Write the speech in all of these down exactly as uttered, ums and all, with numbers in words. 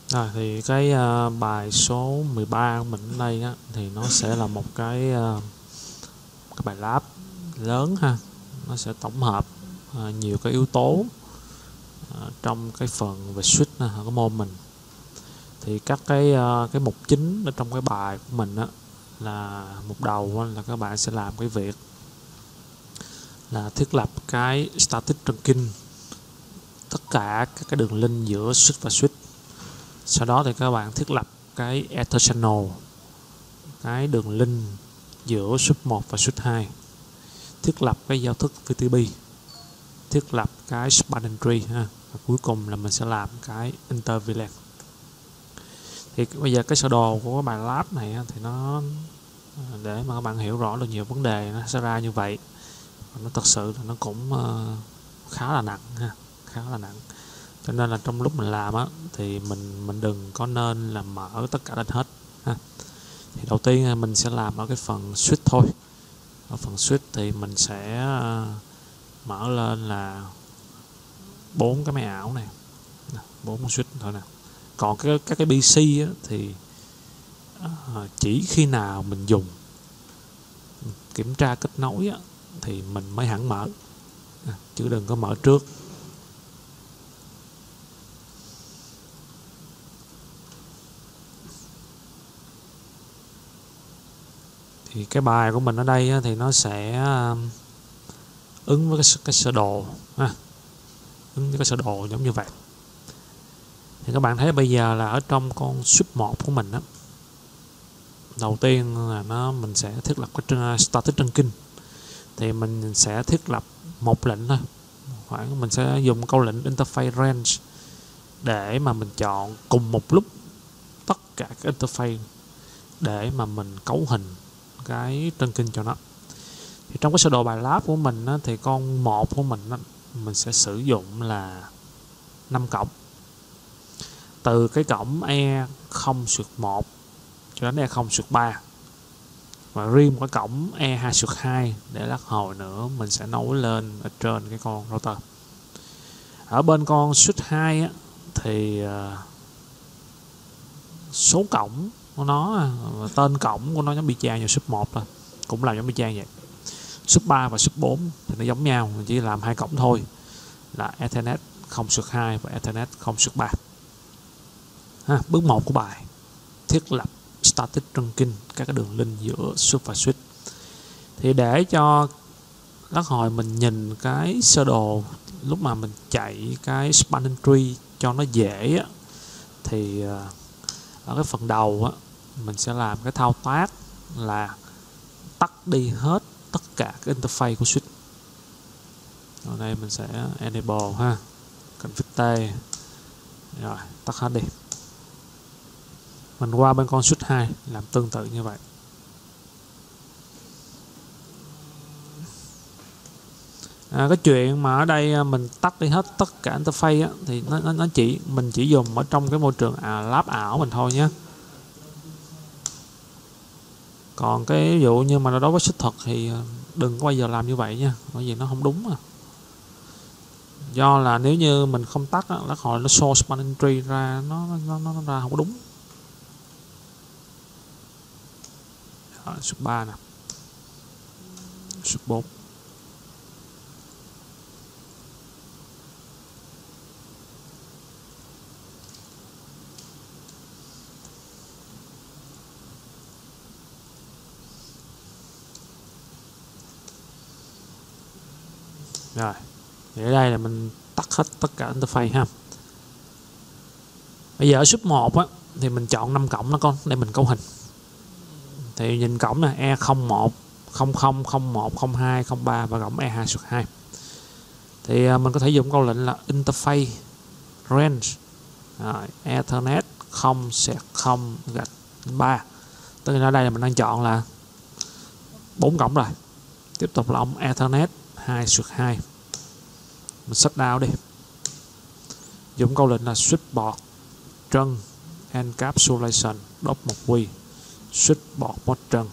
Rồi thì cái uh, bài số mười ba của mình ở đây á, thì nó sẽ là một cái uh, cái bài lab lớn ha. Nó sẽ tổng hợp uh, nhiều cái yếu tố uh, trong cái phần về switch nè, cái môn mình. Thì các cái uh, cái mục chính ở trong cái bài của mình á, là mục đầu là các bạn sẽ làm cái việc là thiết lập cái static trunking, tất cả các cái đường link giữa switch và switch. Sau đó thì các bạn thiết lập cái ether channel, cái đường link giữa switch một và switch hai, thiết lập cái giao thức vê tê pê, thiết lập cái spanning tree ha. Và cuối cùng là mình sẽ làm cái inter vê lan. Thì bây giờ cái sơ đồ của cái bài lab này thì nó để mà các bạn hiểu rõ được nhiều vấn đề nó sẽ ra như vậy. Và nó thật sự là nó cũng khá là nặng ha, khá là nặng. Cho nên là trong lúc mình làm á thì mình mình đừng có nên là mở tất cả lên hết ha. Thì đầu tiên mình sẽ làm ở cái phần switch thôi. Ở phần switch thì mình sẽ mở lên là bốn cái máy ảo này, bốn con switch thôi nè. Còn cái các cái pê xê á, thì chỉ khi nào mình dùng kiểm tra kết nối á, thì mình mới hẳn mở, chứ đừng có mở trước. Thì cái bài của mình ở đây á, thì nó sẽ ứng với cái, cái sơ đồ ha. Ứng với cái sơ đồ giống như vậy. Thì các bạn thấy bây giờ là ở trong con switch một của mình á, đầu tiên là nó mình sẽ thiết lập cái static trunking. Thì mình sẽ thiết lập một lệnh thôi, khoảng mình sẽ dùng câu lệnh interface range để mà mình chọn cùng một lúc tất cả các interface để mà mình cấu hình cái trunking cho nó. Thì trong cái sơ đồ bài lab của mình á, thì con một của mình á, mình sẽ sử dụng là năm cổng, từ cái cổng E không một cho đến E không ba, và riêng một cái cổng E hai hai để lát hồi nữa mình sẽ nối lên ở trên cái con router. Ở bên con switch hai á, thì uh, số cổng của nó, tên cổng của nó giống y chang như switch một thôi, cũng làm giống y chang vậy. Switch ba và switch bốn thì nó giống nhau, mình chỉ làm hai cổng thôi, là Ethernet không hai và Ethernet không ba. Ha, bước một của bài thiết lập static trunking, các cái đường link giữa switch và switch. Thì để cho lát hồi mình nhìn cái sơ đồ lúc mà mình chạy cái spanning tree cho nó dễ á, thì ở cái phần đầu á, mình sẽ làm cái thao tác là tắt đi hết tất cả cái interface của switch. Ở đây mình sẽ enable ha, config T, rồi tắt hết đi. Mình qua bên con switch hai làm tương tự như vậy. À, cái chuyện mà ở đây mình tắt đi hết tất cả interface á, thì nó, nó, nó chỉ mình chỉ dùng ở trong cái môi trường à, lab ảo mình thôi nhé. Còn cái ví dụ như mà đối với switch thật thì đừng có bao giờ làm như vậy nha, bởi vì nó không đúng. À. Do là nếu như mình không tắt á, lát hồi nó show spanning tree ra nó nó, nó, nó ra không có đúng. Switch ba nè, switch bốn. Rồi, thì ở đây là mình tắt hết tất cả interface ha. Bây giờ ở switch một á, thì mình chọn năm cổng đó con để mình cấu hình. Thì nhìn cổng nè, E không một, không không, không một, không hai, không ba và cổng E hai hai. Thì mình có thể dùng câu lệnh là interface range, rồi, Ethernet không không gạch ba. Tức là ở đây là mình đang chọn là bốn cổng rồi. Tiếp tục là ông Ethernet hai hai. Mình shutdown đi. Dùng câu lệnh là switchboard trunk encapsulation đốt một quy, switchboard mode trunk.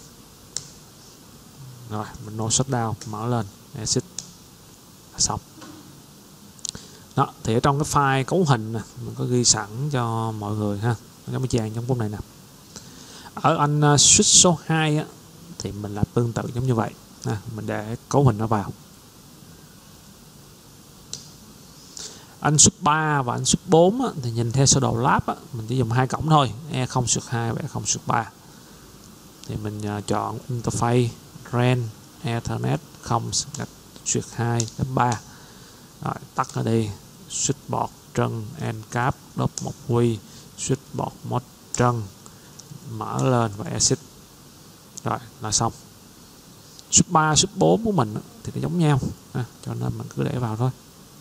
Rồi mình no shutdown, mở lên exit, xong. Đó, thì ở trong cái file cấu hình nè, mình có ghi sẵn cho mọi người ha, giống như chàng trong phút này nè. Ở anh uh, switch số hai á, thì mình làm tương tự giống như vậy ha, mình để cấu hình nó vào. Anh switch ba và anh switch bốn á, thì nhìn theo sơ đồ lab á, mình chỉ dùng hai cổng thôi, E không hai và E không ba. Thì mình uh, chọn interface ran Ethernet không hai ba. Rồi, tắt nó đi. Switchboard trân encap đốc một quy, switchboard mod trân, mở lên và exit. Rồi là xong. Switch ba, switch bốn của mình thì nó giống nhau ha, cho nên mình cứ để vào thôi.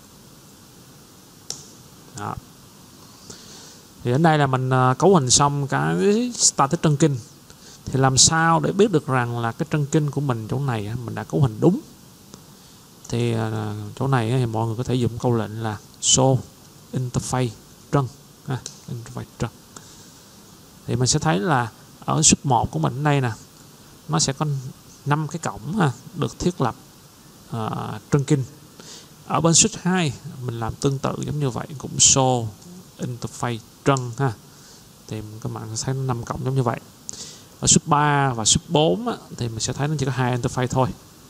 Đó. Thì đến đây là mình cấu hình xong cái static trunking. Thì làm sao để biết được rằng là cái trunking của mình chỗ này mình đã cấu hình đúng? Thì chỗ này thì mọi người có thể dùng câu lệnh là show interface trunk ha, interface trunk. Thì mình sẽ thấy là ở switch một của mình ở đây nè, nó sẽ có năm cái cổng ha, được thiết lập uh, trunking. Ở bên switch hai mình làm tương tự giống như vậy, cũng show interface trunk ha. Thì các bạn sẽ thấy năm cổng giống như vậy. Ở switch ba và switch bốn á, thì mình sẽ thấy nó chỉ có hai interface thôi.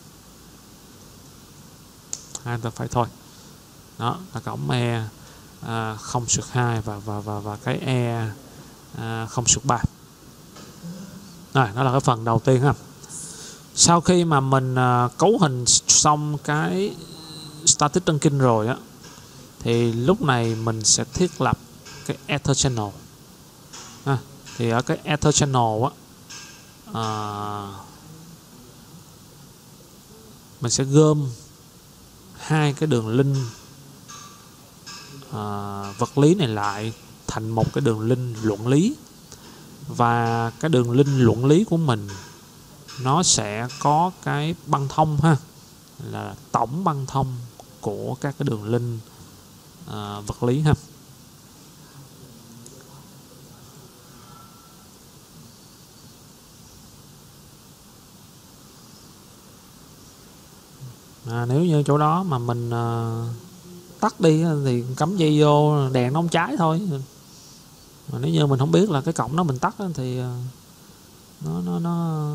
Hai interface thôi. Đó là cổng E à, không hai và và và và cái E à, không ba. Rồi, đó là cái phần đầu tiên ha. Sau khi mà mình à, cấu hình xong cái static trunking rồi á, thì lúc này mình sẽ thiết lập cái Ether channel ha. Thì ở cái Ether channel á, à, mình sẽ gom hai cái đường link à, vật lý này lại thành một cái đường link luận lý. Và cái đường link luận lý của mình nó sẽ có cái băng thông ha, là tổng băng thông của các cái đường link à, vật lý ha. À, nếu như chỗ đó mà mình à, tắt đi thì cắm dây vô đèn nó không cháy thôi. Mà nếu như mình không biết là cái cổng đó mình tắt thì à, nó nó nó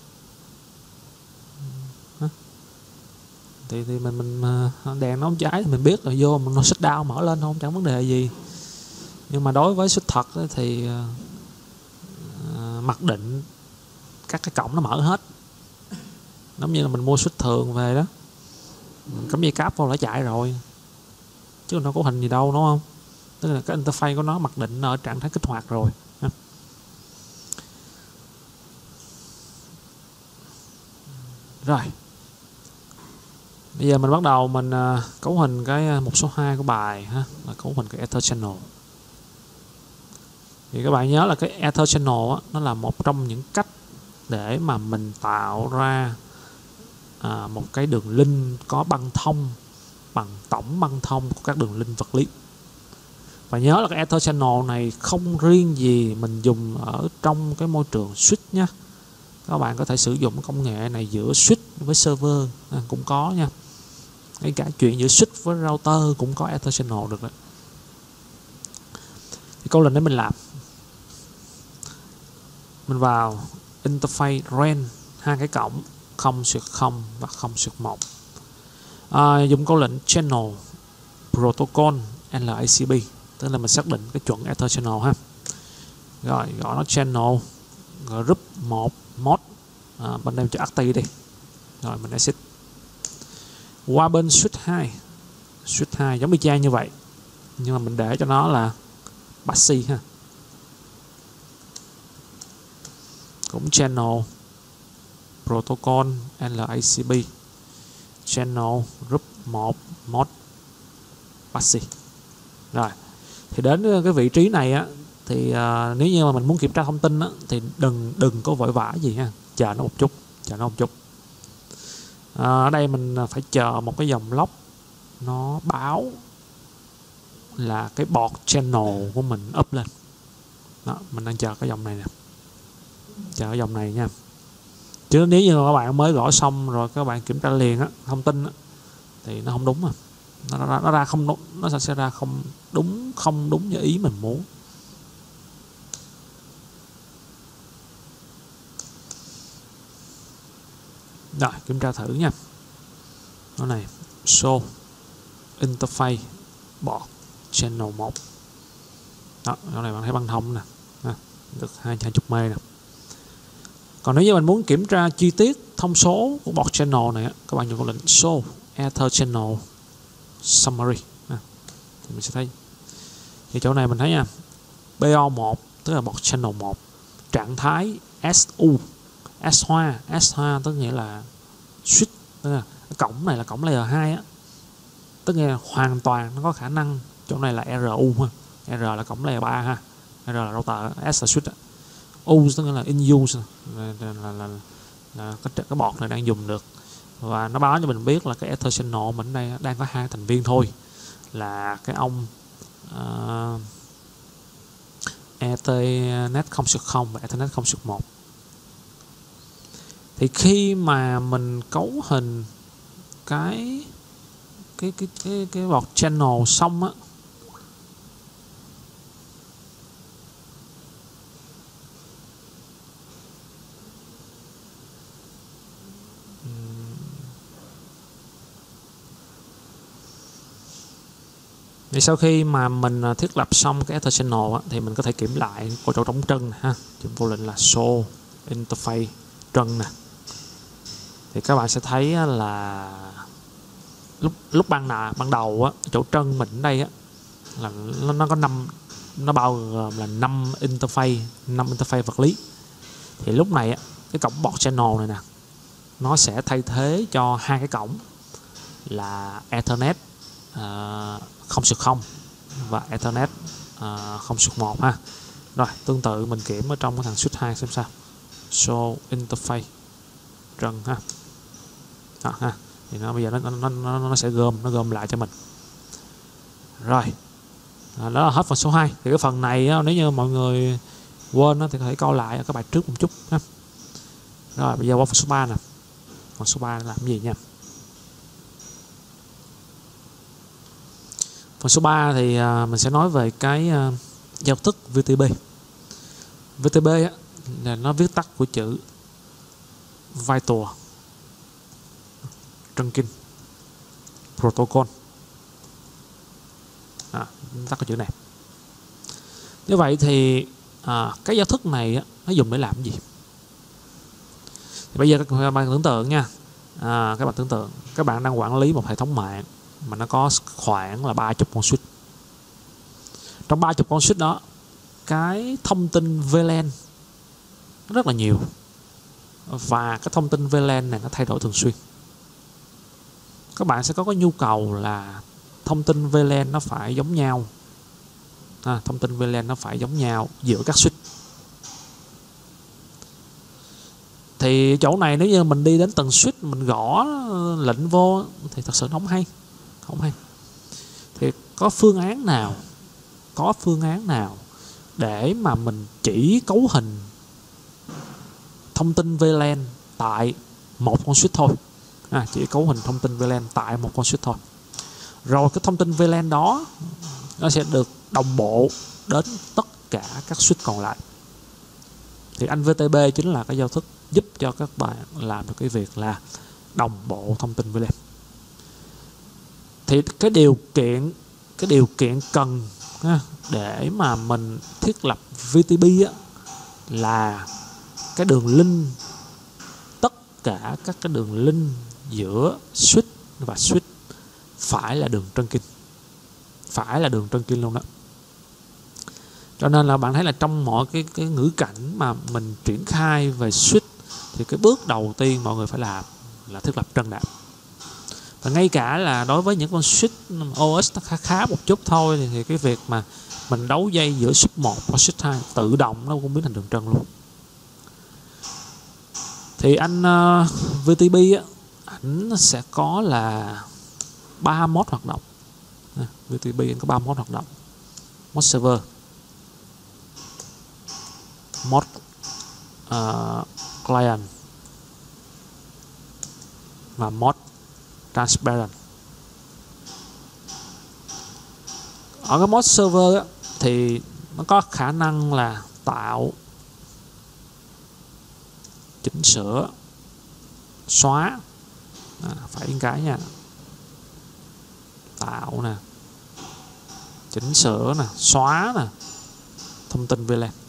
hả? thì thì mình mình đèn nó không cháy thì mình biết là vô mình nó shut down mở lên không, chẳng vấn đề gì. Nhưng mà đối với switch thật thì à, mặc định các cái cổng nó mở hết, giống như là mình mua switch thường về đó, mình cắm dây cáp vô là chạy rồi, chứ nó có hình gì đâu đúng không? Tức là cái interface của nó mặc định ở trạng thái kích hoạt rồi. Rồi bây giờ mình bắt đầu mình uh, cấu hình cái mục số hai của bài ha, là cấu hình cái Ether channel. Thì các bạn nhớ là cái Ether channel á, nó là một trong những cách để mà mình tạo ra à, một cái đường link có băng thông bằng tổng băng thông của các đường link vật lý. Và nhớ là cái Ether channel này không riêng gì mình dùng ở trong cái môi trường switch nhé. Các bạn có thể sử dụng công nghệ này giữa switch với server à, cũng có nha. Ngay cả chuyện giữa switch với router cũng có Ether channel được đấy. Thì câu lệnh để mình làm, mình vào interface ran hai cái cổng không không và không một. À, dùng câu lệnh channel protocol L A C B, tức là mình xác định cái chuẩn Ether channel ha. Rồi gọi nó channel group một mod à, bên đây cho active đi. Rồi mình exit. Qua bên switch hai, switch hai giống y chang như vậy, nhưng mà mình để cho nó là passive ha. Cũng channel protocol L A C B, channel group một mod passive. Rồi thì đến cái vị trí này á, thì uh, nếu như mà mình muốn kiểm tra thông tin á, thì đừng đừng có vội vã gì ha, chờ nó một chút, chờ nó một chút. À, ở đây mình phải chờ một cái dòng log nó báo là cái port channel của mình up lên. Đó, mình đang chờ cái dòng này nè, chờ cái dòng này nha. Chứ nếu như các bạn mới gõ xong rồi các bạn kiểm tra liền á, thông tin á, thì nó không đúng à. nó, nó, nó ra không nó sẽ ra không đúng không đúng như ý mình muốn. Rồi kiểm tra thử nha. Nó này show interface board channel một. Đó, chỗ này bạn thấy băng thông nè, à, được hai mươi mê nè. Còn nếu như mình muốn kiểm tra chi tiết thông số của board channel này, các bạn dùng câu lệnh show ether channel summary. À, thì mình sẽ thấy thì chỗ này mình thấy nha, bê o một tức là board channel một, trạng thái ét u, S hoa, S hoa tức nghĩa là switch, tức là cái cổng này là cổng layer hai á, tức là hoàn toàn nó có khả năng. Chỗ này là rờ u ha, R là cổng layer ba ha, R là router, S là switch, U tức là in use là, là, là, là, là cái, cái board này đang dùng được, và nó báo cho mình biết là cái ether channel mình đây đang có hai thành viên thôi, là cái ông uh, Ethernet không trục không và Ethernet không trục một. Thì khi mà mình cấu hình cái cái cái cái cái board channel xong á, thì sau khi mà mình thiết lập xong cái ether channel á, thì mình có thể kiểm lại có chỗ trống trơn ha, chúng vô lệnh là show interface trơn nè. Thì các bạn sẽ thấy là lúc lúc ban nào ban đầu á, chỗ trân mình ở đây á là nó, nó có năm, nó bao gồm là năm interface, năm interface vật lý. Thì lúc này á, cái cổng board channel này nè, nó sẽ thay thế cho hai cái cổng là Ethernet uh, không trục không và Ethernet uh, không trục một ha. Rồi tương tự mình kiểm ở trong cái thằng switch hai xem sao, show interface trần ha. Đó, ha. Thì nó bây giờ nó, nó, nó, nó sẽ gom nó gom lại cho mình. Rồi à, đó là hết phần số hai. Thì cái phần này á, nếu như mọi người quên á, thì có thể coi lại ở các bài trước một chút ha. Rồi bây giờ qua phần số ba nè. Phần số ba làm gì nha. Phần số ba thì à, mình sẽ nói về cái à, giao thức vê tê bê. vê tê bê á, là nó viết tắt của chữ Vital Trunking Protocol. À, tắt cái chữ này. Như vậy thì à, cái giao thức này á, nó dùng để làm gì? Thì bây giờ các bạn tưởng tượng nha, à, các bạn tưởng tượng các bạn đang quản lý một hệ thống mạng mà nó có khoảng là ba mươi con switch. Trong ba mươi con switch đó, cái thông tin vê lan nó rất là nhiều, và cái thông tin vê lan này nó thay đổi thường xuyên. Các bạn sẽ có cái nhu cầu là thông tin vê lan nó phải giống nhau, à, thông tin vê lan nó phải giống nhau giữa các switch. Thì chỗ này nếu như mình đi đến từng switch mình gõ lệnh vô thì thật sự nó không hay, không hay. Thì có phương án nào, có phương án nào để mà mình chỉ cấu hình thông tin vê lan tại một con switch thôi, à, chỉ cấu hình thông tin vê lan tại một con switch thôi. Rồi cái thông tin vê lan đó nó sẽ được đồng bộ đến tất cả các switch còn lại. Thì anh vê tê bê chính là cái giao thức giúp cho các bạn làm được cái việc là đồng bộ thông tin vê lan. Thì cái điều kiện cái điều kiện cần để mà mình thiết lập vê tê bê á, là cái đường link, tất cả các cái đường link giữa switch và switch phải là đường trunking, phải là đường trunking luôn đó. Cho nên là bạn thấy là trong mọi cái, cái ngữ cảnh mà mình triển khai về switch thì cái bước đầu tiên mọi người phải làm là thiết lập trân đạp. Và ngay cả là đối với những con switch ô ét nó khá khá một chút thôi thì, thì cái việc mà mình đấu dây giữa switch một và switch hai tự động nó cũng biến thành đường trân luôn. Thì anh uh, vê tê bê á, ảnh sẽ có là ba mode hoạt động. À, vê tê bê có ba mode hoạt động: mode server, mode uh, client và mode transparent. ở cái mod server á, thì nó có khả năng là tạo, chỉnh sửa, xóa, à, phải những cái nha, tạo nè, chỉnh sửa nè, xóa nè, thông tin vê lan.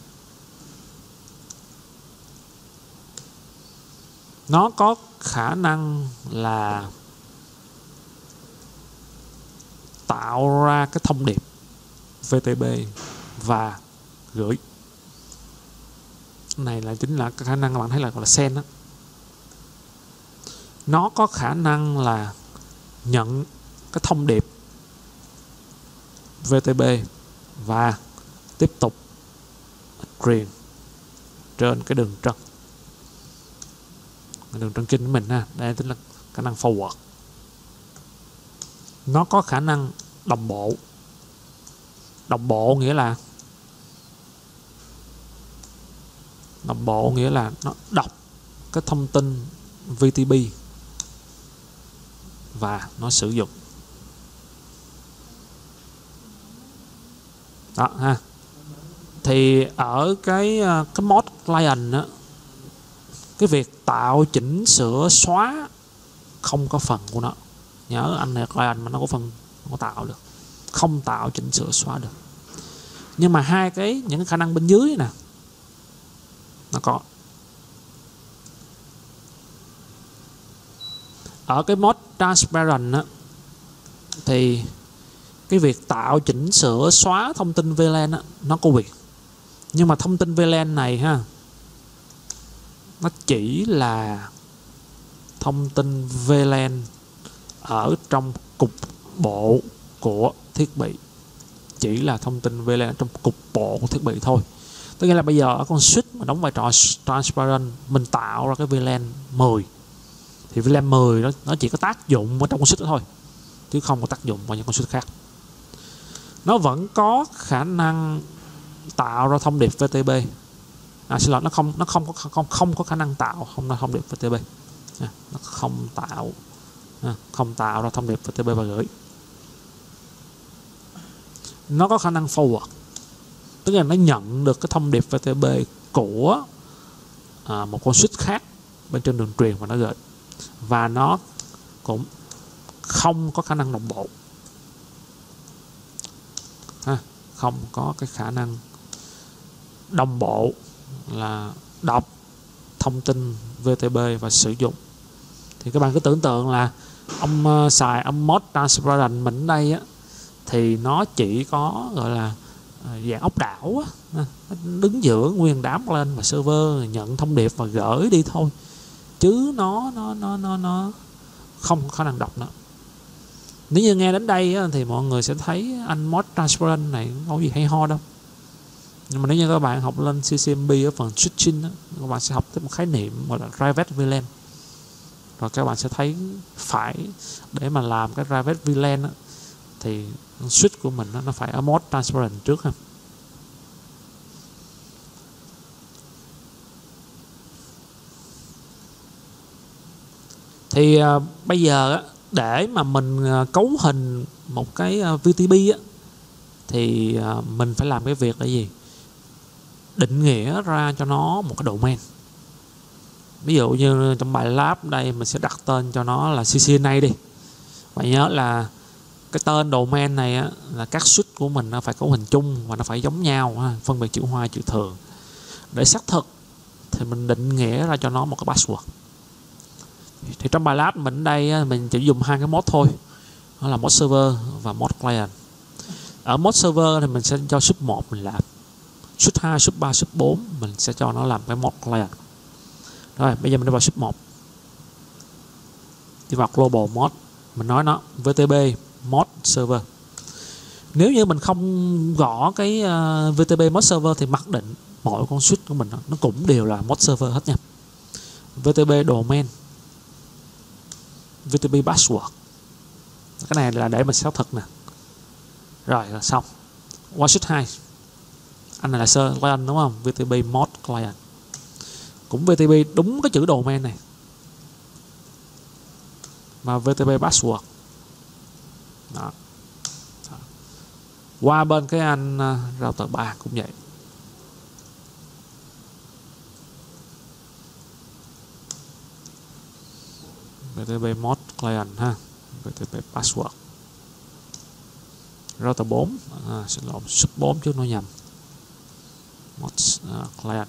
Nó có khả năng là tạo ra cái thông điệp vê tê bê và gửi. Này là chính là cái khả năng các bạn thấy là gọi là send đó. Nó có khả năng là nhận cái thông điệp vê tê bê và tiếp tục truyền trên cái đường trân, cái đường trân kinh của mình ha. Đây chính là khả năng forward. Nó có khả năng đồng bộ. Đồng bộ nghĩa là đồng bộ nghĩa là nó đọc cái thông tin vê tê bê và nó sử dụng. Đó ha. Thì ở cái cái mod client á, cái việc tạo, chỉnh sửa, xóa không có phần của nó. Nhớ anh này client mà nó có phần, không có tạo được, không tạo, chỉnh sửa, xóa được. Nhưng mà hai cái những cái khả năng bên dưới nè nó có. Ở cái mod transparent á, thì cái việc tạo, chỉnh sửa, xóa thông tin vê lan á, nó có quyền. Nhưng mà thông tin vê lan này ha, nó chỉ là thông tin vê lan ở trong cục bộ của thiết bị. Chỉ là thông tin vê lan trong cục bộ của thiết bị thôi. Tức nghĩa là bây giờ ở con switch mà đóng vai trò transparent, mình tạo ra cái vê lan mười thì vê lan mười nó, nó chỉ có tác dụng ở trong con switch đó thôi, chứ không có tác dụng vào những con switch khác. Nó vẫn có khả năng tạo ra thông điệp vê tê bê. À, xin lỗi, nó không nó không có không không có khả năng tạo không là thông điệp vê tê bê. À, nó không tạo à, không tạo ra thông điệp vê tê bê và gửi. Nó có khả năng forward, tức là nó nhận được cái thông điệp vê tê bê của à, một con switch khác bên trên đường truyền và nó gửi. Và nó cũng không có khả năng đồng bộ, ha, không có cái khả năng đồng bộ là đọc thông tin vê tê bê và sử dụng. Thì các bạn cứ tưởng tượng là ông uh, xài ông mod transparent mình ở đây á, thì nó chỉ có gọi là uh, dạng ốc đảo á, đứng giữa nguyên đám lên và server nhận thông điệp và gửi đi thôi, chứ nó nó nó nó nó không có khả năng đọc nữa. Nếu như nghe đến đây á, thì mọi người sẽ thấy anh mod transparent này không có gì hay ho đâu. Nhưng mà nếu như các bạn học lên xê xê em bê ở phần switching á, các bạn sẽ học tới một khái niệm gọi là private vê lan. Rồi các bạn sẽ thấy phải để mà làm cái private vê lan á, thì switch của mình á, nó phải ở mod transparent trước ha. Thì à, bây giờ á, để mà mình à, cấu hình một cái à, vê tê bê á, thì à, mình phải làm cái việc là gì? Định nghĩa ra cho nó một cái domain. Ví dụ như trong bài lab đây mình sẽ đặt tên cho nó là xê xê en a đi. Bạn nhớ là cái tên domain này á, là các switch của mình nó phải cấu hình chung và nó phải giống nhau ha, phân biệt chữ hoa chữ thường. Để xác thực thì mình định nghĩa ra cho nó một cái password. Thì trong bài lab mình đây á, mình chỉ dùng hai cái mod thôi, đó là mod server và mod client. Ở mod server thì mình sẽ cho sub một mình làm, sub hai, sub ba, sub bốn mình sẽ cho nó làm cái mod client. Rồi bây giờ mình đi vào sub một, đi vào global mod, mình nói nó vê tê bê mod server. Nếu như mình không gõ cái uh, vê tê bê mod server thì mặc định mỗi con switch của mình nó cũng đều là mod server hết nha. vê tê bê domain, vê tê bê password, cái này là để mình xác thực nè. Rồi là xong. Qua switch hai, anh này là sơ client đúng không? vê tê bê mod client, cũng vê tê bê đúng cái chữ domain này mà vê tê bê password. Đó. Qua bên cái anh uh, router ba cũng vậy. vê tê pê mod client ha, vê tê pê password. Router bốn, à, xin lỗi, sub bốn chứ nó nhầm. Mod uh, client.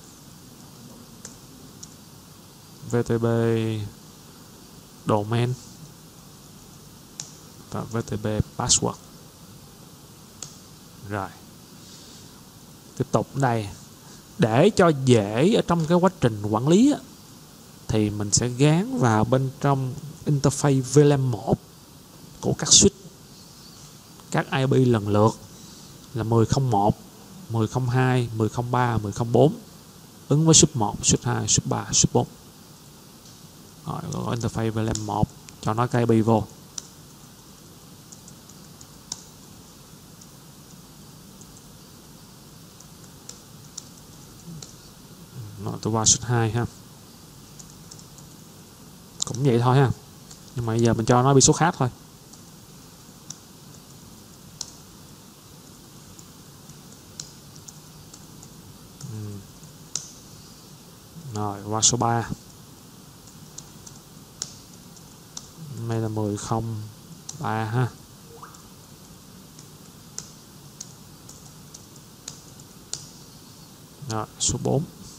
vê tê pê domain và vê tê pê password. Rồi. Tiếp tục đây. Để cho dễ ở trong cái quá trình quản lý á, thì mình sẽ gán vào bên trong interface vê lan một của các switch, các i pê lần lượt là mười không một, mười không hai, mười không ba, mười không bốn, ứng với sub một, sub hai, sub ba, sub bốn. Rồi, gọi interface vê lan một cho nó cái i pê vô. Rồi, tôi qua sub hai ha. Cũng vậy thôi ha. Nhưng mà bây giờ mình cho nó bị số khác thôi. Ừ. Rồi qua số ba. Đây là mười không ba ha. Rồi số bốn.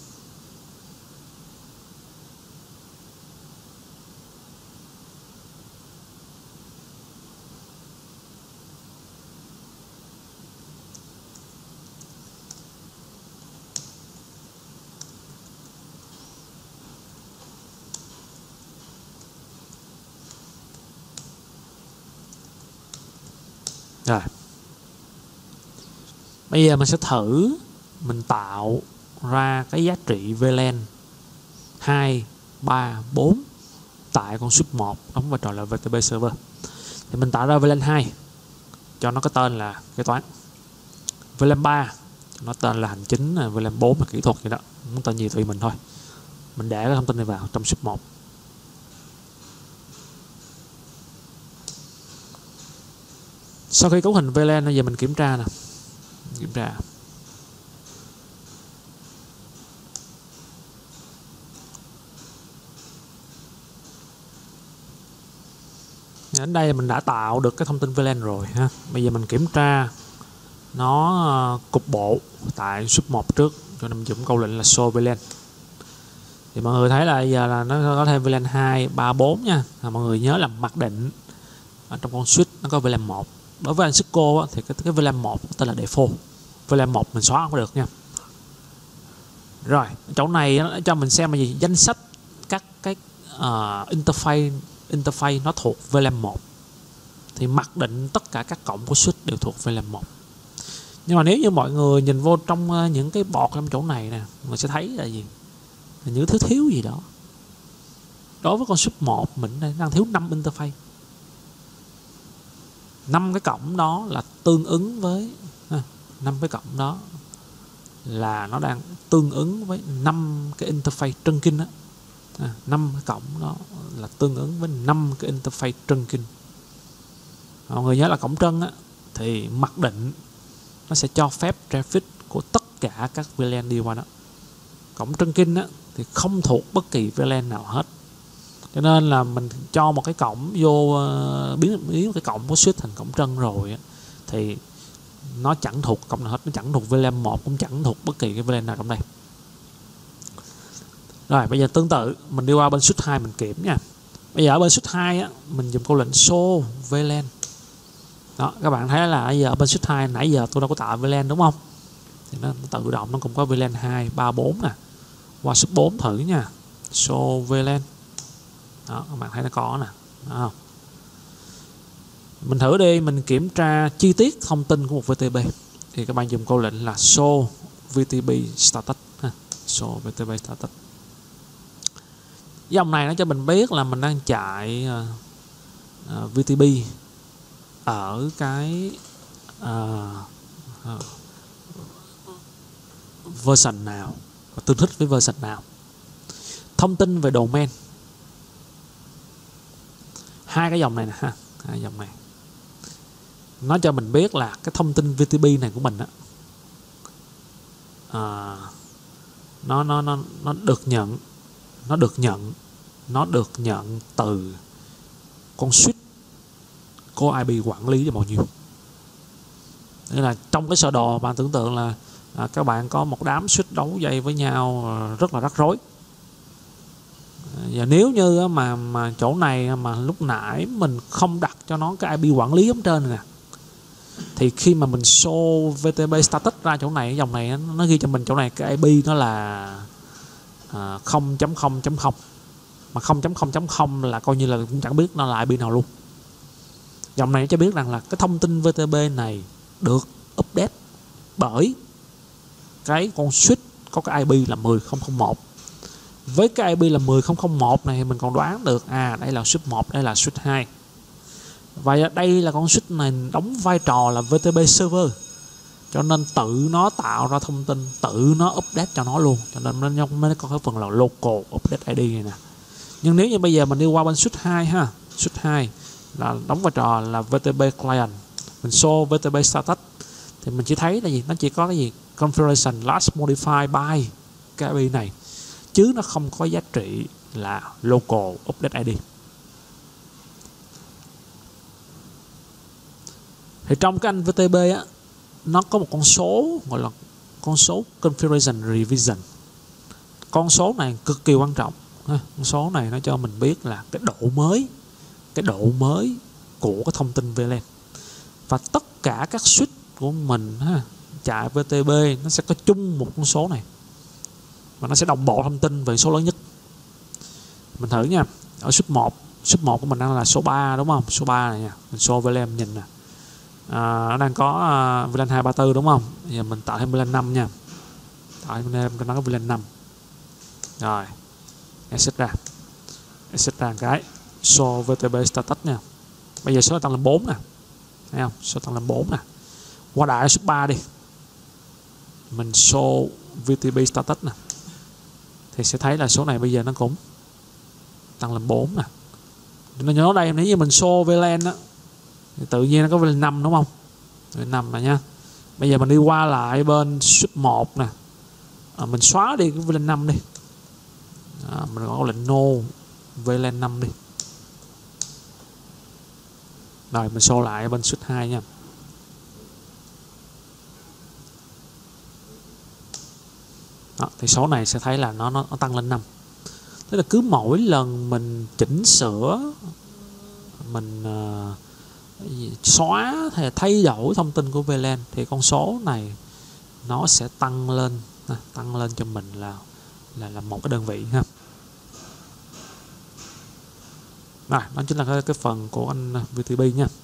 Rồi. Bây giờ mình sẽ thử mình tạo ra cái giá trị vê lan hai, ba, bốn tại con sub một đóng vai trò là vê tê pê server. Thì mình tạo ra vê lan hai cho nó có tên là kế toán, vê lan ba nó tên là hành chính, vê lan bốn là kỹ thuật vậy đó, muốn tên gì tùy mình thôi. Mình để cái thông tin này vào trong sub một. Sau khi cấu hình vê lan, bây giờ mình kiểm tra nè, kiểm tra. Đến đây mình đã tạo được cái thông tin vê lan rồi ha. Bây giờ mình kiểm tra nó cục bộ tại sub một trước, cho nên mình dùng câu lệnh là show vê lan. Thì mọi người thấy là bây giờ là nó có thêm vê lan hai, ba, bốn nha. À, mọi người nhớ là mặc định ở trong con switch nó có vê lan một. Đối với anh Cisco á, thì cái, cái vê lan một tên là default, vê lan một mình xóa không có được nha. Rồi chỗ này nó cho mình xem là gì, danh sách các cái uh, interface interface nó thuộc vê lan một, thì mặc định tất cả các cổng của switch đều thuộc vê lan một. Nhưng mà nếu như mọi người nhìn vô trong uh, những cái bọt trong chỗ này nè, mình sẽ thấy là gì, là những thứ thiếu gì đó. Đối với con sub một mình đang thiếu năm interface. năm cái cổng đó là tương ứng với năm cái cổng đó là nó đang tương ứng với năm cái interface trunking đó. năm cái cổng đó là tương ứng với năm cái interface trunking. Mọi người nhớ là cổng trân á, thì mặc định nó sẽ cho phép traffic của tất cả các vê lan đi qua đó. Cổng trunking á thì không thuộc bất kỳ vê lan nào hết. Cho nên là mình cho một cái cổng vô, biến biến cái cổng của switch thành cổng trân rồi á, thì nó chẳng thuộc cổng nào hết, nó chẳng thuộc vê lan một, cũng chẳng thuộc bất kỳ cái vê lan nào trong đây. Rồi bây giờ tương tự mình đi qua bên switch hai mình kiểm nha. Bây giờ ở bên switch hai á, mình dùng câu lệnh show vê lan. Đó, các bạn thấy là bây giờ ở bên switch hai nãy giờ tôi đâu có tạo vê lan đúng không? Thì nó, nó tự động nó cũng có vê lan hai, ba, bốn nè. Qua sub bốn thử nha. Show vê lan. Đó, các bạn thấy nó có nè. Đó không? Mình thử đi, mình kiểm tra chi tiết thông tin của một vê tê pê. Thì các bạn dùng câu lệnh là show vê tê pê status ha. Show vê tê pê status. Dòng này nó cho mình biết là mình đang chạy uh, uh, vê tê pê ở cái uh, uh, version nào và tương thích với version nào. Thông tin về domain, hai cái dòng này nè ha, hai dòng này nó cho mình biết là cái thông tin vê tê pê này của mình á, à, nó nó nó nó được nhận nó được nhận nó được nhận từ con switch có i pê quản lý là bao nhiêu. Nghĩa là trong cái sơ đồ bạn tưởng tượng là à, các bạn có một đám switch đấu dây với nhau rất là rắc rối. Và nếu như mà mà chỗ này mà lúc nãy mình không đặt cho nó cái i pê quản lý ở trên nè, thì khi mà mình show vê tê pê status ra chỗ này, dòng này nó ghi cho mình chỗ này cái i pê nó là à, không chấm không chấm không, mà không chấm không chấm không là coi như là cũng chẳng biết nó là i pê nào luôn. Dòng này cho biết rằng là cái thông tin vê tê pê này được update bởi cái con switch có cái i pê là mười không không một. Với cái i pê là mười không không một này thì mình còn đoán được à đây là switch một, đây là switch hai. Và đây là con switch này đóng vai trò là vê tê pê server, cho nên tự nó tạo ra thông tin, tự nó update cho nó luôn, cho nên nó mới có cái phần là local update i đê này nè. Nhưng nếu như bây giờ mình đi qua bên switch hai ha, switch hai là đóng vai trò là vê tê pê client, mình show vê tê pê status thì mình chỉ thấy là gì, nó chỉ có cái gì configuration last modified by cái i pê này, chứ nó không có giá trị là local update i đê. Thì trong cái anh vê tê pê á, nó có một con số gọi là con số configuration revision. Con số này cực kỳ quan trọng. Con số này nó cho mình biết là cái độ mới, cái độ mới của cái thông tin vê làn. Và tất cả các switch của mình ha, chạy vê tê pê nó sẽ có chung một con số này, và nó sẽ đồng bộ thông tin về số lớn nhất. Mình thử nha, ở switch một, switch một của mình đang là số ba đúng không? Số ba này nha, mình show vê làn nhìn nè. À, nó đang có uh, vê làn hai ba tư đúng không? Giờ mình tạo thêm vê làn năm nha. Tạo thêm nó có vê làn năm. Rồi, exit ra. Exit ra một cái, show vê tê pê status nha. Bây giờ số tăng lên bốn nè. Thấy không? Số tăng lên bốn nè. Qua đại số ba đi. Mình show vê tê pê status nè. Thì sẽ thấy là số này bây giờ nó cũng tăng lên bốn nè. Nó nhớ đây nếu như mình show vê làn á thì tự nhiên nó có vê làn năm đúng không? vê làn năm này nha. Bây giờ mình đi qua lại bên switch một nè. À, mình xóa đi cái vê làn năm đi. À, mình có lệnh no vê làn năm đi. Rồi mình show lại bên switch hai nha. Đó, thì số này sẽ thấy là nó, nó, nó tăng lên năm. Tức là cứ mỗi lần mình chỉnh sửa, mình uh, xóa hay thay đổi thông tin của vê làn thì con số này nó sẽ tăng lên, tăng lên cho mình là là là một cái đơn vị ha. Rồi, đó chính là cái, cái phần của anh vê tê pê nha.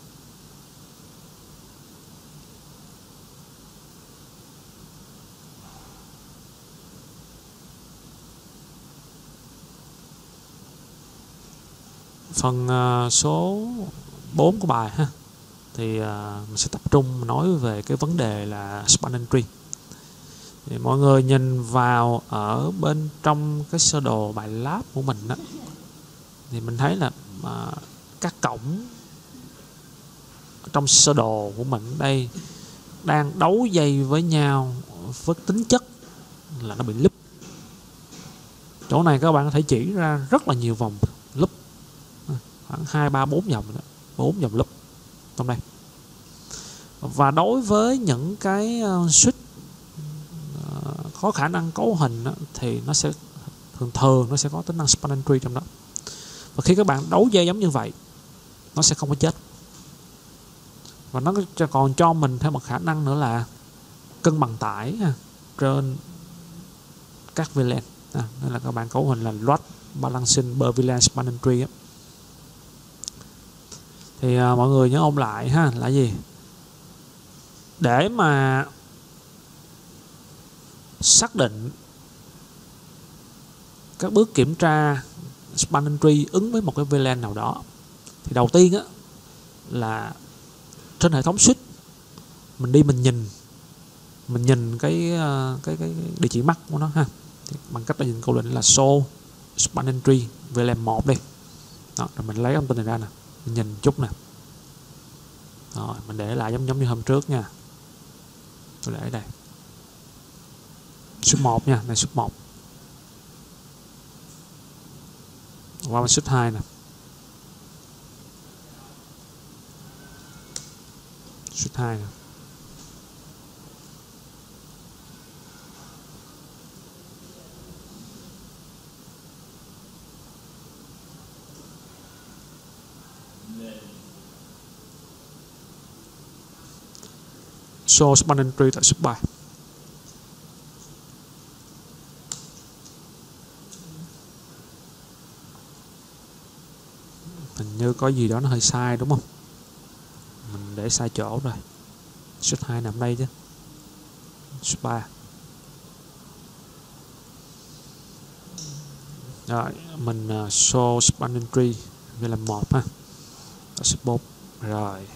Phần uh, số bốn của bài ha, thì uh, mình sẽ tập trung nói về cái vấn đề là spanning tree. Thì mọi người nhìn vào ở bên trong cái sơ đồ bài lab của mình đó, thì mình thấy là uh, các cổng trong sơ đồ của mình đây đang đấu dây với nhau với tính chất là nó bị loop. Chỗ này các bạn có thể chỉ ra rất là nhiều vòng loop, khoảng hai ba bốn vòng đó, bốn vòng loop trong đây. Và đối với những cái switch uh, có khả năng cấu hình đó, thì nó sẽ thường thường nó sẽ có tính năng spanning tree trong đó. Và khi các bạn đấu dây giống như vậy, nó sẽ không có chết. Và nó còn cho mình thêm một khả năng nữa là cân bằng tải ha, trên các vê làn. À, nên là các bạn cấu hình là load balancing per vê làn spanning tree á. Thì à, mọi người nhớ ôn lại ha, là gì? Để mà xác định các bước kiểm tra spanning tree ứng với một cái vê làn nào đó, thì đầu tiên á là trên hệ thống switch mình đi mình nhìn mình nhìn cái cái cái địa chỉ mắc của nó ha, thì bằng cách là nhìn câu lệnh là show spanning tree vê làn một đi. Đó, rồi mình lấy thông tin này ra nè, mình nhìn chút nè. Rồi mình để lại giống giống như hôm trước nha. Tôi để đây. Số một nha, này số một. Qua bên số hai nè. Số hai nè. Show span entry tại số ba. Hình như có gì đó nó hơi sai đúng không? Mình để sai chỗ rồi. Số hai nằm đây chứ. Số ba. Rồi, mình uh, show span entry như là một ha. Số bốn. Rồi.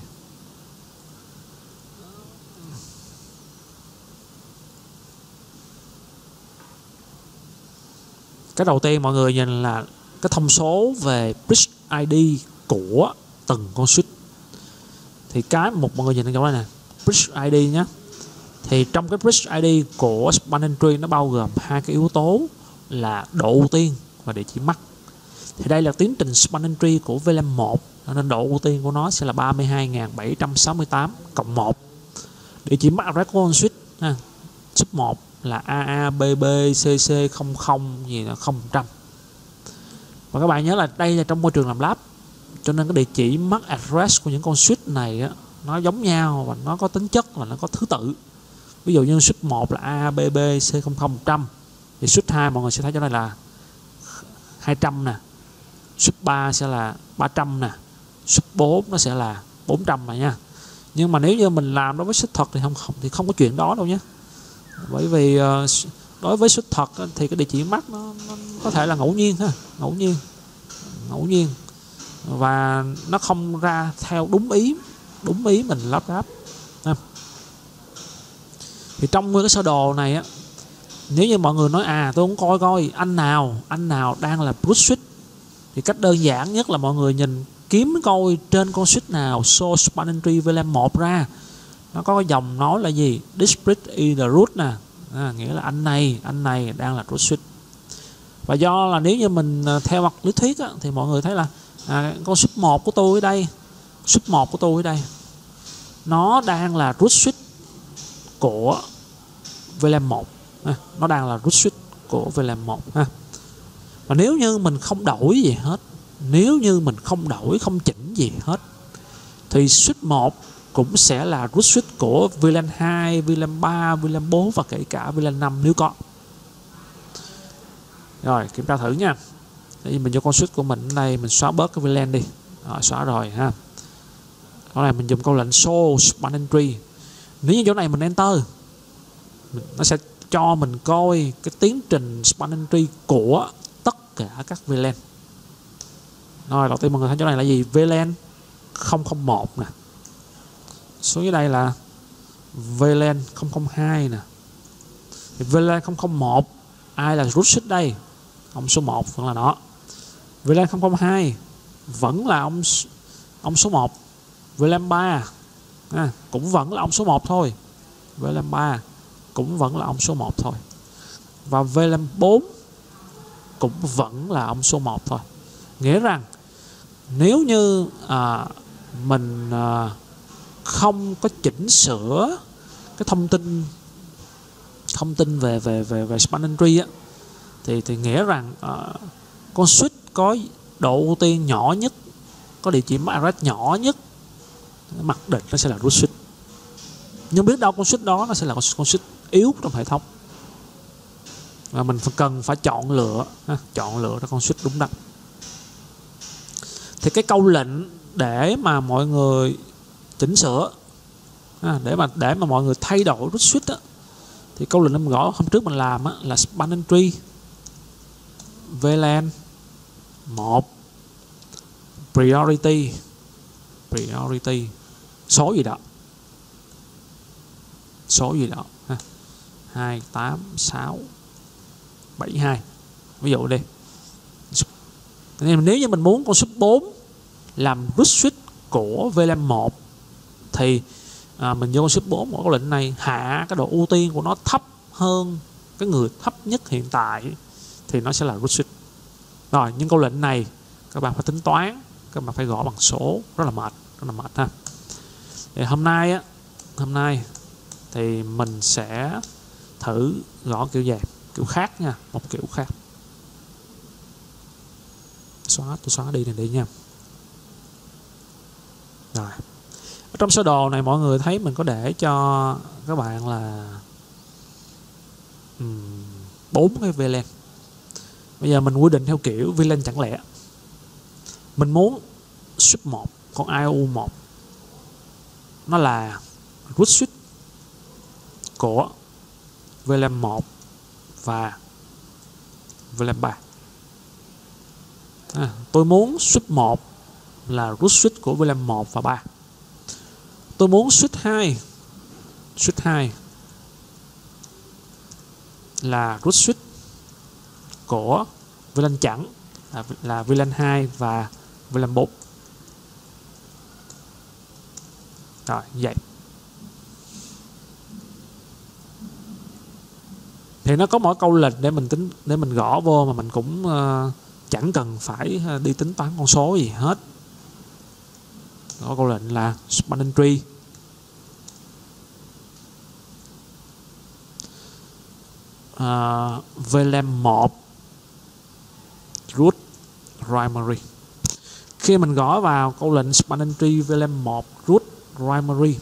Cái đầu tiên mọi người nhìn là cái thông số về bridge i đê của từng con switch. Thì cái một mọi người nhìn ở chỗ này nè, bridge i đê nhé. Thì trong cái bridge i đê của span entry nó bao gồm hai cái yếu tố là độ ưu tiên và địa chỉ MAC. Thì đây là tiến trình span entry của vê lam một, nên độ ưu tiên của nó sẽ là ba mươi hai nghìn bảy trăm sáu mươi tám cộng một. Địa chỉ MAC address của con switch ha. Sub một là a a b b c c không không gì là không trăm. Và các bạn nhớ là đây là trong môi trường làm lab, cho nên cái địa chỉ MAC address của những con switch này á, nó giống nhau và nó có tính chất là nó có thứ tự. Ví dụ như switch một là a a b b c không không một trăm, thì switch hai mọi người sẽ thấy chỗ này là hai trăm nè, switch ba sẽ là ba trăm nè, switch bốn nó sẽ là bốn trăm mà nha. Nhưng mà nếu như mình làm đối với switch thật thì không không thì không có chuyện đó đâu nhé. Bởi vì uh, đối với switch thật thì cái địa chỉ MAC nó, nó có thể là ngẫu nhiên ha, ngẫu nhiên, ngẫu nhiên và nó không ra theo đúng ý, đúng ý mình lắp ráp. Ha. Thì trong cái sơ đồ này á, nếu như mọi người nói à tôi muốn coi coi anh nào, anh nào đang là root switch, thì cách đơn giản nhất là mọi người nhìn kiếm coi trên con switch nào show span entry vê lam một ra, nó có cái dòng nói là gì, display either root nè, à, nghĩa là anh này anh này đang là root switch. Và do là nếu như mình theo mặt lý thuyết á, thì mọi người thấy là à, con switch một của tôi ở đây, switch một của tôi ở đây nó đang là root switch của vê lam một, à, nó đang là root switch của vê lam một ha. Và nếu như mình không đổi gì hết, nếu như mình không đổi không chỉnh gì hết, thì switch một cũng sẽ là root switch của vê lam hai, vê lam ba, vê lam bốn và kể cả vê lam năm nếu có. Rồi kiểm tra thử nha. Thì mình cho con switch của mình ở đây, mình xóa bớt cái vê lam đi. Rồi, xóa rồi ha. Chỗ này mình dùng câu lệnh show span entry. Nếu như chỗ này mình enter, nó sẽ cho mình coi cái tiến trình span entry của tất cả các vê lam. Rồi đầu tiên mọi người thấy chỗ này là gì? vê lam không không một nè. Xuống dưới đây là vê lam không không hai nè. Thì vê lam không không một ai là root switch đây? Ông số một vẫn là nó. vê lam không không hai vẫn là ông ông số một. vê lam ba à, cũng vẫn là ông số một thôi. vê lam ba cũng vẫn là ông số một thôi. Và vê lam bốn cũng vẫn là ông số một thôi. Nghĩa rằng nếu như à, mình à, không có chỉnh sửa cái thông tin thông tin về về về về span entry á, thì thì nghĩa rằng à, con switch có độ ưu tiên nhỏ nhất, có địa chỉ MAC address nhỏ nhất, mặc định nó sẽ là root switch. Nhưng biết đâu con switch đó nó sẽ là con, con switch yếu trong hệ thống, và mình cần phải chọn lựa ha, chọn lựa ra con switch đúng đắn. Thì cái câu lệnh để mà mọi người chỉnh sửa, à, để mà để mà mọi người thay đổi root switch á, thì câu lệnh mình gõ hôm trước mình làm á, là span entry vê lam một priority priority số gì đó, số gì đó ha, hai tám sáu bảy hai ví dụ đi. Nếu như mình muốn con switch bốn làm root switch của vê lam một thì à, mình vô con shift bốn, một câu lệnh này hạ cái độ ưu tiên của nó thấp hơn cái người thấp nhất hiện tại thì nó sẽ là root switch. Rồi, những câu lệnh này các bạn phải tính toán, các bạn phải gõ bằng số, rất là mệt, rất là mệt ha. Thì hôm nay á, hôm nay thì mình sẽ thử gõ kiểu gì, kiểu khác nha, một kiểu khác. Xóa, tôi xóa đi này đi nha. Rồi, ở trong sơ đồ này mọi người thấy mình có để cho các bạn là bốn um, cái vê lan. Bây giờ mình quy định theo kiểu vê lan chẳng lẽ. Mình muốn switch một, con i o u một nó là root switch của vê lan một và vê lan ba. À, tôi muốn switch một là root switch của vê lan một và ba. Tôi muốn switch hai, switch hai là root switch của vê lan chẵn là, là vê lan hai và vê lan bốn. Rồi, như vậy. Thì nó có mỗi câu lệnh để mình tính, để mình gõ vô mà mình cũng uh, chẳng cần phải đi tính toán con số gì hết. Có câu lệnh là spanning tree. Uh, vê lan một root primary. Khi mình gõ vào câu lệnh spanning tree vê lan một root primary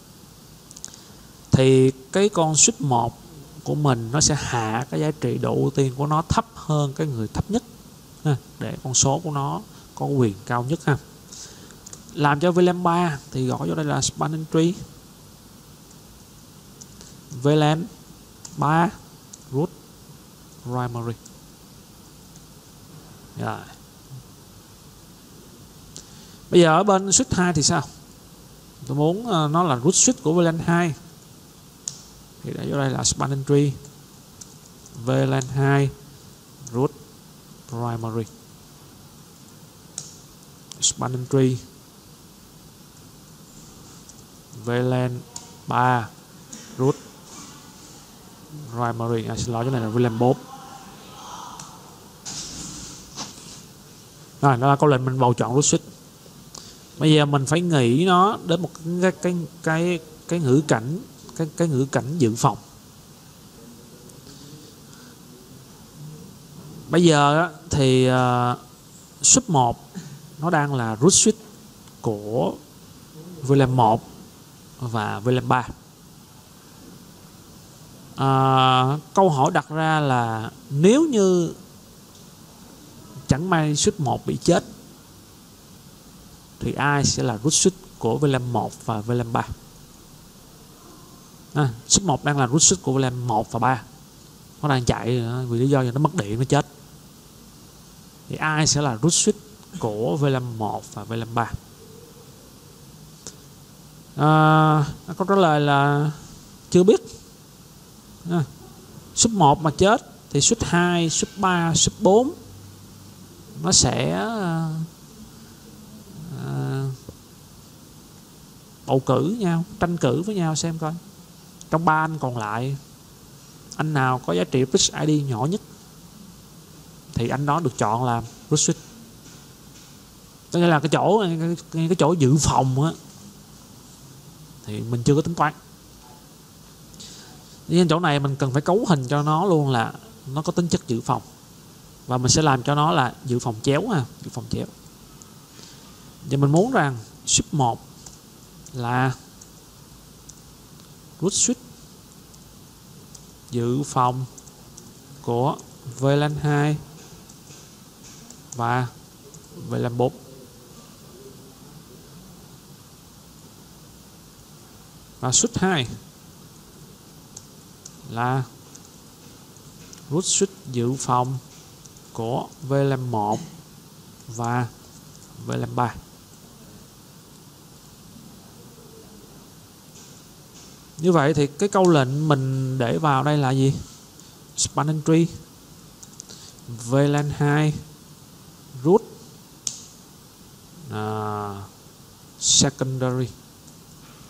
thì cái con switch một của mình nó sẽ hạ cái giá trị độ ưu tiên của nó thấp hơn cái người thấp nhất ha, để con số của nó có quyền cao nhất ha. Làm cho vê lan ba thì gõ vô đây là spanning tree vê lan ba root primary. Rồi. Bây giờ ở bên switch hai thì sao? Tôi muốn uh, nó là root switch của vê lan hai thì để vô đây là spanning tree vê lan hai root primary, spanning tree vê lan ba root primary. À, xin lỗi, cái này là vê lan bốn. Rồi, đó là câu lệnh mình bầu chọn root switch. Bây giờ mình phải nghĩ nó đến một cái cái cái cái ngữ cảnh, cái cái ngữ cảnh dự phòng. Bây giờ thì uh, switch một nó đang là root switch của vê lan một và vê lan ba. À, câu hỏi đặt ra là nếu như chẳng may switch một bị chết thì ai sẽ là root switch của vê lan một và vê lan ba? À, switch một đang là root switch của vê lan một và ba. Nó đang chạy vì lý do là nó mất điện, nó chết. Thì ai sẽ là root switch của vê lan một và vê lan ba? À, câu trả lời là chưa biết. À, switch một mà chết thì switch hai, switch ba, switch bốn nó sẽ uh, uh, bầu cử nhau, tranh cử với nhau xem coi trong ba anh còn lại anh nào có giá trị bridge i đê nhỏ nhất thì anh đó được chọn làm root switch. Tức là cái chỗ cái, cái chỗ dự phòng á thì mình chưa có tính toán. Nên chỗ này mình cần phải cấu hình cho nó luôn là nó có tính chất dự phòng, và mình sẽ làm cho nó là dự phòng chéo ha, dự phòng chéo. Và mình muốn rằng switch một là root switch dự phòng của vê lan hai và vê lan bốn. Và switch hai là root switch dự phòng của vê lan một và vê lan ba. Như vậy thì cái câu lệnh mình để vào đây là gì? Spanning tree vê lan hai root uh, secondary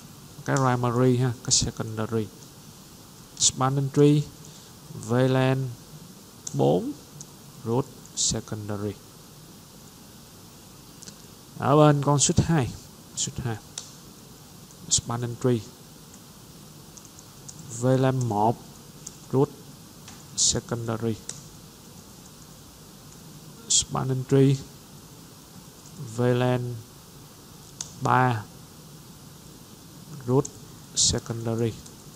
cái primary ha, cái secondary. Spanning tree vê lan bốn root secondary. Ở bên con số hai, số hai spanning tree vê lan một root secondary. Spanning tree vê lan ba root secondary.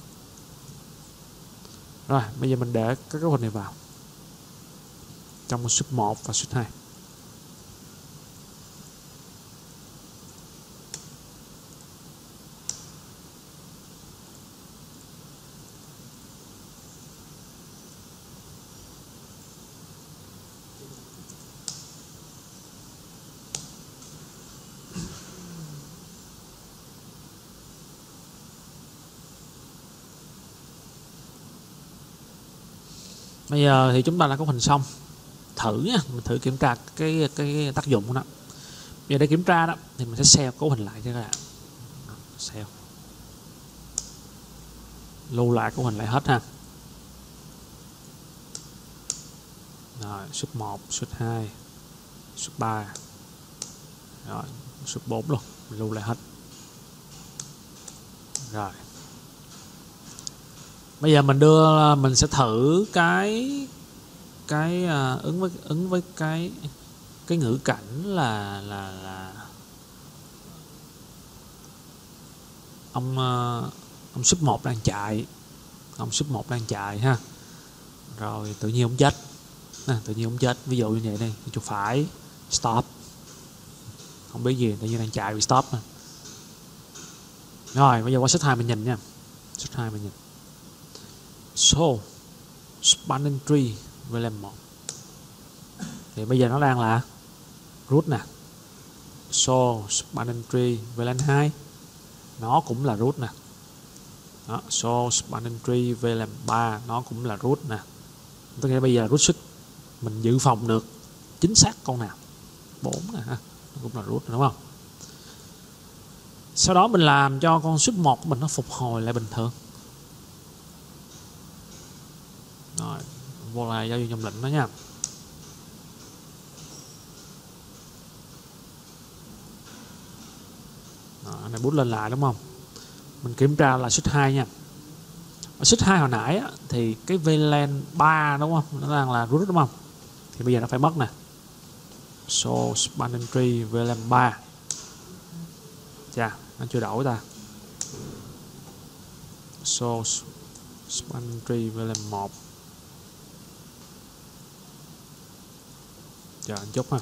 Rồi, bây giờ mình để các cấu hình này vào trong suất một và suất hai. Bây giờ thì chúng ta đã có hình xong. Thử nha, mình thử kiểm tra cái cái tác dụng của nó. Bây giờ để kiểm tra đó thì mình sẽ save cấu hình lại cho các bạn. Save. Lưu lại cấu hình lại hết ha. Rồi, suất một, suất hai, suất ba. Rồi, suất bốn luôn, mình lưu lại hết. Rồi. Bây giờ mình đưa mình sẽ thử cái cái uh, ứng với ứng với cái cái ngữ cảnh là là là ông uh, ông sub một đang chạy, ông sub một đang chạy ha. Rồi tự nhiên ông chết. À, tự nhiên ông chết, ví dụ như vậy đây, chuột phải stop. Không biết gì, tự nhiên đang chạy bị stop. Rồi, bây giờ qua suất hai mình nhìn nha. Suất hai mình nhìn. So spanning tree vê lan một. Thì bây giờ nó đang là root nè. So spanning tree vê lan hai nó cũng là root nè. Đó, so spanning tree vê lan ba nó cũng là root nè. Tức là bây giờ root suất mình dự phòng được chính xác con nào. bốn nè ha, nó cũng là root đúng không? Sau đó mình làm cho con suất một của mình nó phục hồi lại bình thường. Rồi, vô lại giao diện nhầm lệnh đó nha. Đó, này bút lên lại đúng không? Mình kiểm tra là suất hai nha. Ở suất hai hồi nãy á, thì cái vê lan ba đúng không? Nó đang là root đúng không? Thì bây giờ nó phải mất nè. So spanning tree vê lan ba. Chà, nó chưa đổi ta. So spanning tree vê lan một. Chờ anh chút ha.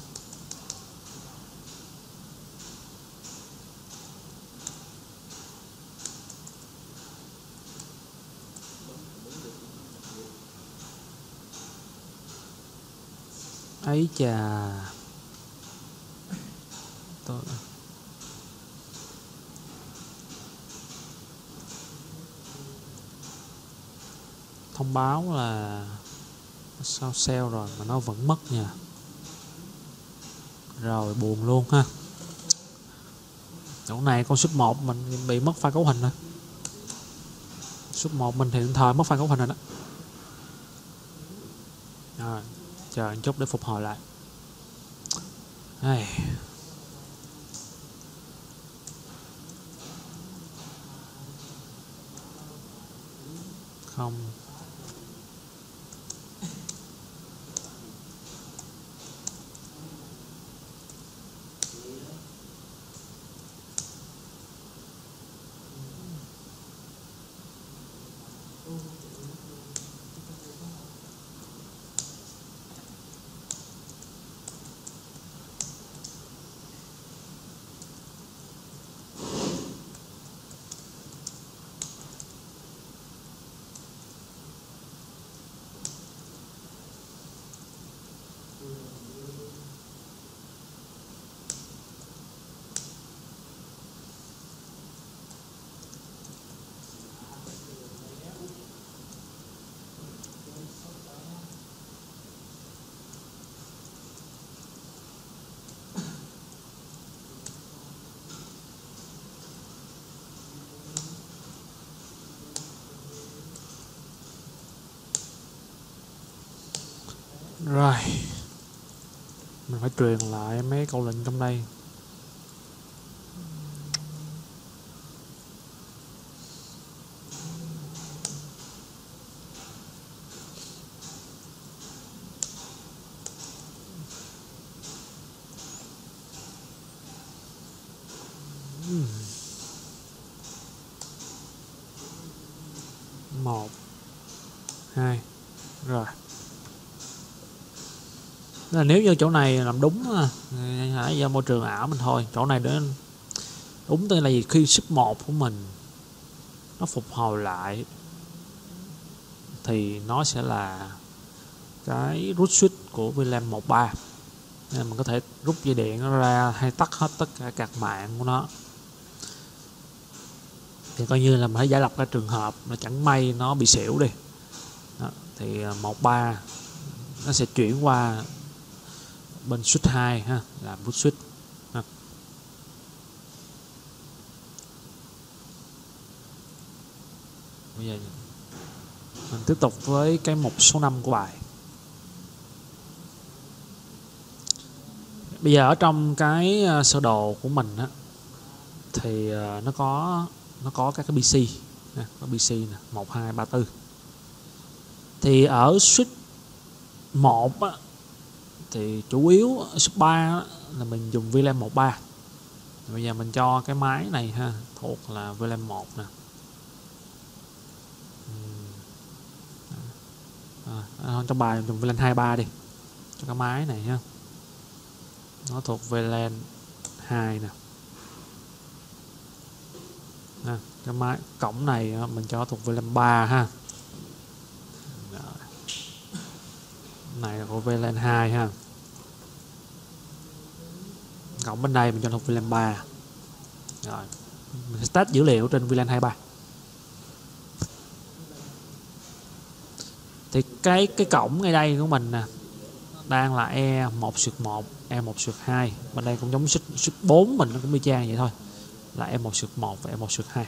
Ấy chà. Tôi... thông báo là sao sale rồi mà nó vẫn mất nha. Rồi buồn luôn ha. Chỗ này con suất một mình bị mất file cấu hình rồi. Suất một mình thì thời mất file cấu hình rồi đó. Rồi, chờ một chút để phục hồi lại. Đây. Không. Rồi mình phải truyền lại mấy câu lệnh trong đây. Một, hai, rồi. Là nếu như chỗ này làm đúng hãy do môi trường ảo mình thôi. Chỗ này để đúng tên là gì, khi ship một của mình nó phục hồi lại thì nó sẽ là cái root switch của vê lam một ba, nên mình có thể rút dây điện nó ra hay tắt hết tất cả các mạng của nó, thì coi như là mình phải giải lập cái trường hợp nó chẳng may nó bị xỉu đi. Đó, thì một ba nó sẽ chuyển qua bên switch hai ha, làm root switch ha. Bây giờ mình tiếp tục với cái mục số năm của bài. Bây giờ ở trong cái sơ đồ của mình á, thì nó có nó có các cái pê xê nè, có pê xê nè, một, hai, ba, tư. Thì ở switch một á, thì chủ yếu switch ba là mình dùng vê lam một ba. Bây giờ mình cho cái máy này ha thuộc là vê lam một nè. À, trong bài dùng vê lam hai ba đi cho cái máy này ha, nó thuộc vê lam hai nè. À, cái máy cổng này mình cho thuộc vê lam ba ha. Rồi. Này là của vê lam hai ha. Cổng bên đây mình cho thuộc vê lam ba. Rồi mình sẽ test dữ liệu trên vê lam hai ba. Thì cái cái cổng ngay đây của mình nè đang là E một sượt một, E một sượt hai. Bên đây cũng giống switch bốn mình, nó cũng y chang vậy thôi, là E một sượt một và E một sượt hai.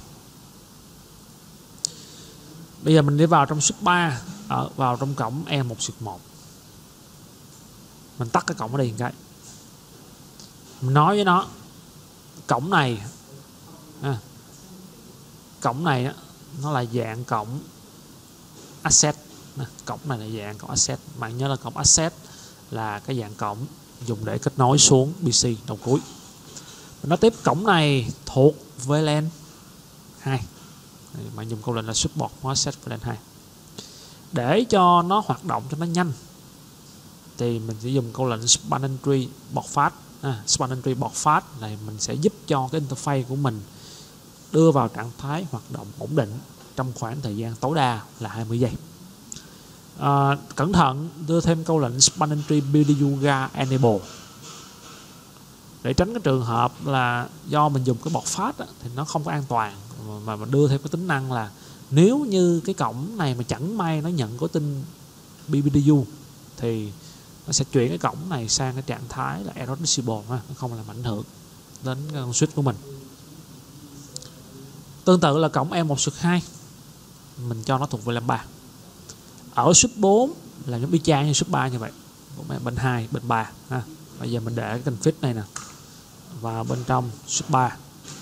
Bây giờ mình đi vào trong switch ba, ở vào trong cổng E một sượt một. Mình tắt cái cổng ở đây một cái. Mình nói với nó cổng này à, cổng này á, nó là dạng cổng asset. Cổng này là dạng cổng asset. Bạn nhớ là cổng asset là cái dạng cổng dùng để kết nối xuống pê xê đầu cuối. Nó tiếp cổng này thuộc vê lam hai. Bạn dùng câu lệnh là support asset vê lam hai. Để cho nó hoạt động cho nó nhanh thì mình sẽ dùng câu lệnh span entry board fast. À, span entry board fast này mình sẽ giúp cho cái interface của mình đưa vào trạng thái hoạt động ổn định trong khoảng thời gian tối đa là hai mươi giây. À, cẩn thận đưa thêm câu lệnh span entry build yoga enable để tránh cái trường hợp là do mình dùng cái board fast á, thì nó không có an toàn, mà mình đưa thêm cái tính năng là nếu như cái cổng này mà chẳng may nó nhận có tin bê pê đê u thì nó sẽ chuyển cái cổng này sang cái trạng thái là error disable ha, nó không làm ảnh hưởng đến cái con switch của mình. Tương tự là cổng E một sượt hai mình cho nó thuộc vê lam ba. Ở switch bốn là giống y chang như switch ba như vậy, bên hai bên ba ha. Bây giờ mình để cái config này nè vào bên trong switch ba.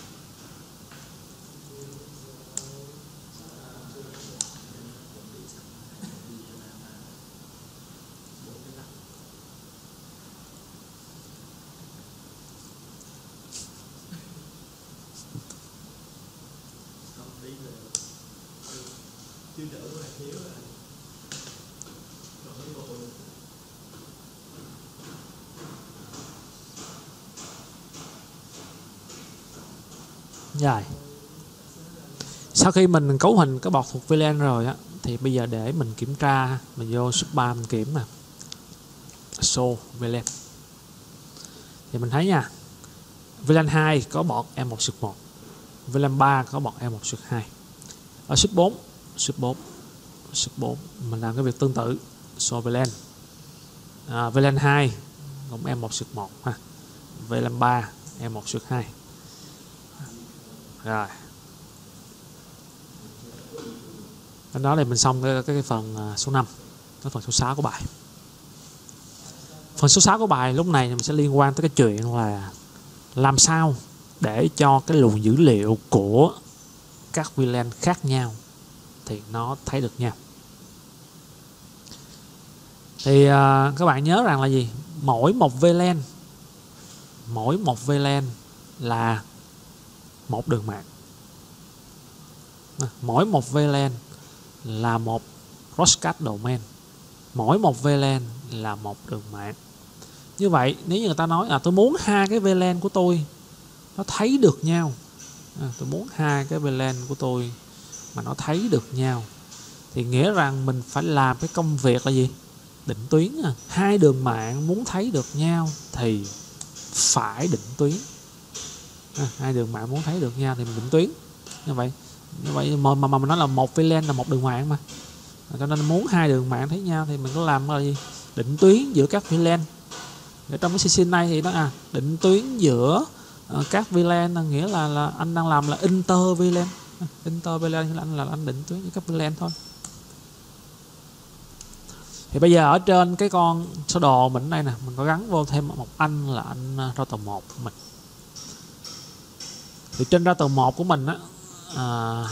Rồi. Sau khi mình cấu hình cái bọt thuộc vê lam rồi á, thì bây giờ để mình kiểm tra, mình vô switch ba mình kiểm nè, show vê lam thì mình thấy nha, vê lam hai có bọt E một sượt một, vê lam ba có bọt E một sượt hai. Ở switch bốn, switch bốn, switch bốn mình làm cái việc tương tự, show vê lam, à, vê lam hai cũng E một sượt một ha, vê lam ba E một sượt hai. Rồi đó là mình xong cái, cái, cái phần số năm, cái phần số sáu của bài. Phần số sáu của bài lúc này mình sẽ liên quan tới cái chuyện là làm sao để cho cái luồng dữ liệu của các vê lan khác nhau thì nó thấy được nhau. Thì uh, các bạn nhớ rằng là gì? Mỗi một vê lan mỗi một vê lan là một đường mạng. Mỗi một vê lan là một broadcast domain. Mỗi một vê lan là một đường mạng. Như vậy nếu như người ta nói là tôi muốn hai cái vê lan của tôi nó thấy được nhau, à, tôi muốn hai cái vê lan của tôi mà nó thấy được nhau, thì nghĩa rằng mình phải làm cái công việc là gì? Định tuyến. À. Hai đường mạng muốn thấy được nhau thì phải định tuyến. À, hai đường mạng muốn thấy được nhau thì mình định tuyến. Như vậy, như vậy mà mà mình nói là một vê lan là một đường mạng mà. Cho nên muốn hai đường mạng thấy nhau thì mình có làm là gì? Định tuyến giữa các vê lan. Ở trong cái xê xê này thì nó à định tuyến giữa uh, các vê lan, nghĩa là là anh đang làm là inter vê lan. Inter vê lan là anh là anh định tuyến với các vê lan thôi. Thì bây giờ ở trên cái con sơ đồ mình đây nè, mình có gắn vô thêm một anh là anh router một của mình. Thì trên router một của mình á, à,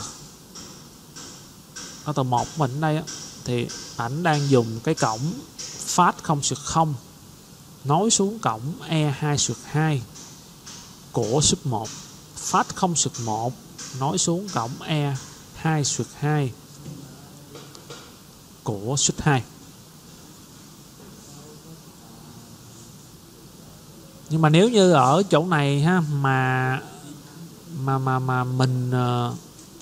router một của mình đây á, thì ảnh đang dùng cái cổng phát không sượt không nối xuống cổng E hai sượt hai của sub một, phát không sượt một nối xuống cổng E hai sượt hai của sub hai. Nhưng mà nếu như ở chỗ này ha mà mà mà mà mình uh,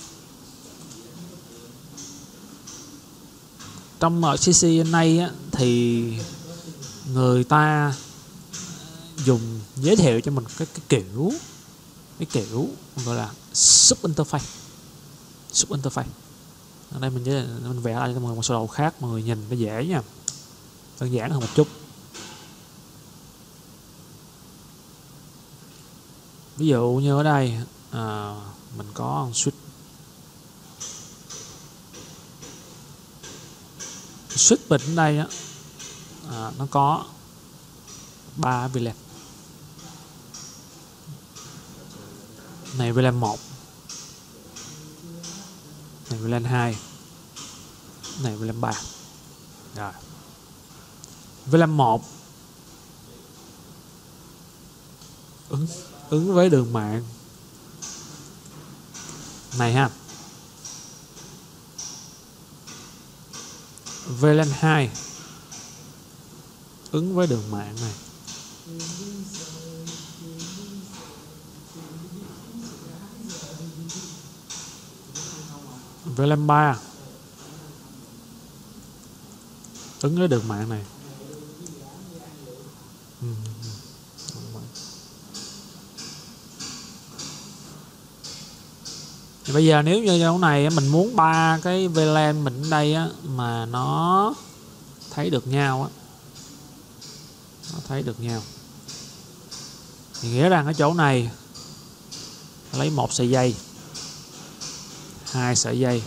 trong ở xê xê en a á, thì người ta dùng giới thiệu cho mình cái, cái kiểu cái kiểu gọi là sub interface. Sub interface. Ở đây mình mình vẽ lại cho mọi người một sơ đồ khác, mọi người nhìn nó dễ nha, đơn giản hơn một chút. Ví dụ như ở đây à, mình có switch switch bình ở đây á, à, nó có ba vê lan. Này vê lan một, này vê lan hai, này vê lan ba. Rồi. vê lan một ứng ứng với đường mạng này ha. vê lan hai ứng với đường mạng này. vê lan ba ứng với đường mạng này. Ừ. Thì bây giờ nếu như chỗ này mình muốn ba cái vê lan mình ở đây á, mà nó thấy được nhau á, nó thấy được nhau thì nghĩa rằng ở chỗ này lấy một sợi dây, hai sợi dây,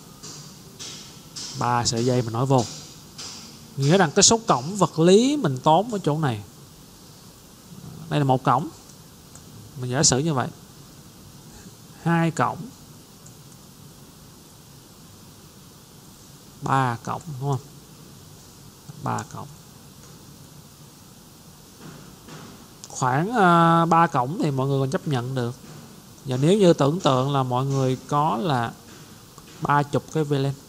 ba sợi dây mình nối vô, nghĩa rằng cái số cổng vật lý mình tốn ở chỗ này, đây là một cổng, mình giả sử như vậy, hai cổng, ba cổng, đúng không? Ba cổng, khoảng uh, ba cổng thì mọi người còn chấp nhận được. Và nếu như tưởng tượng là mọi người có là ba chục cái vê lan,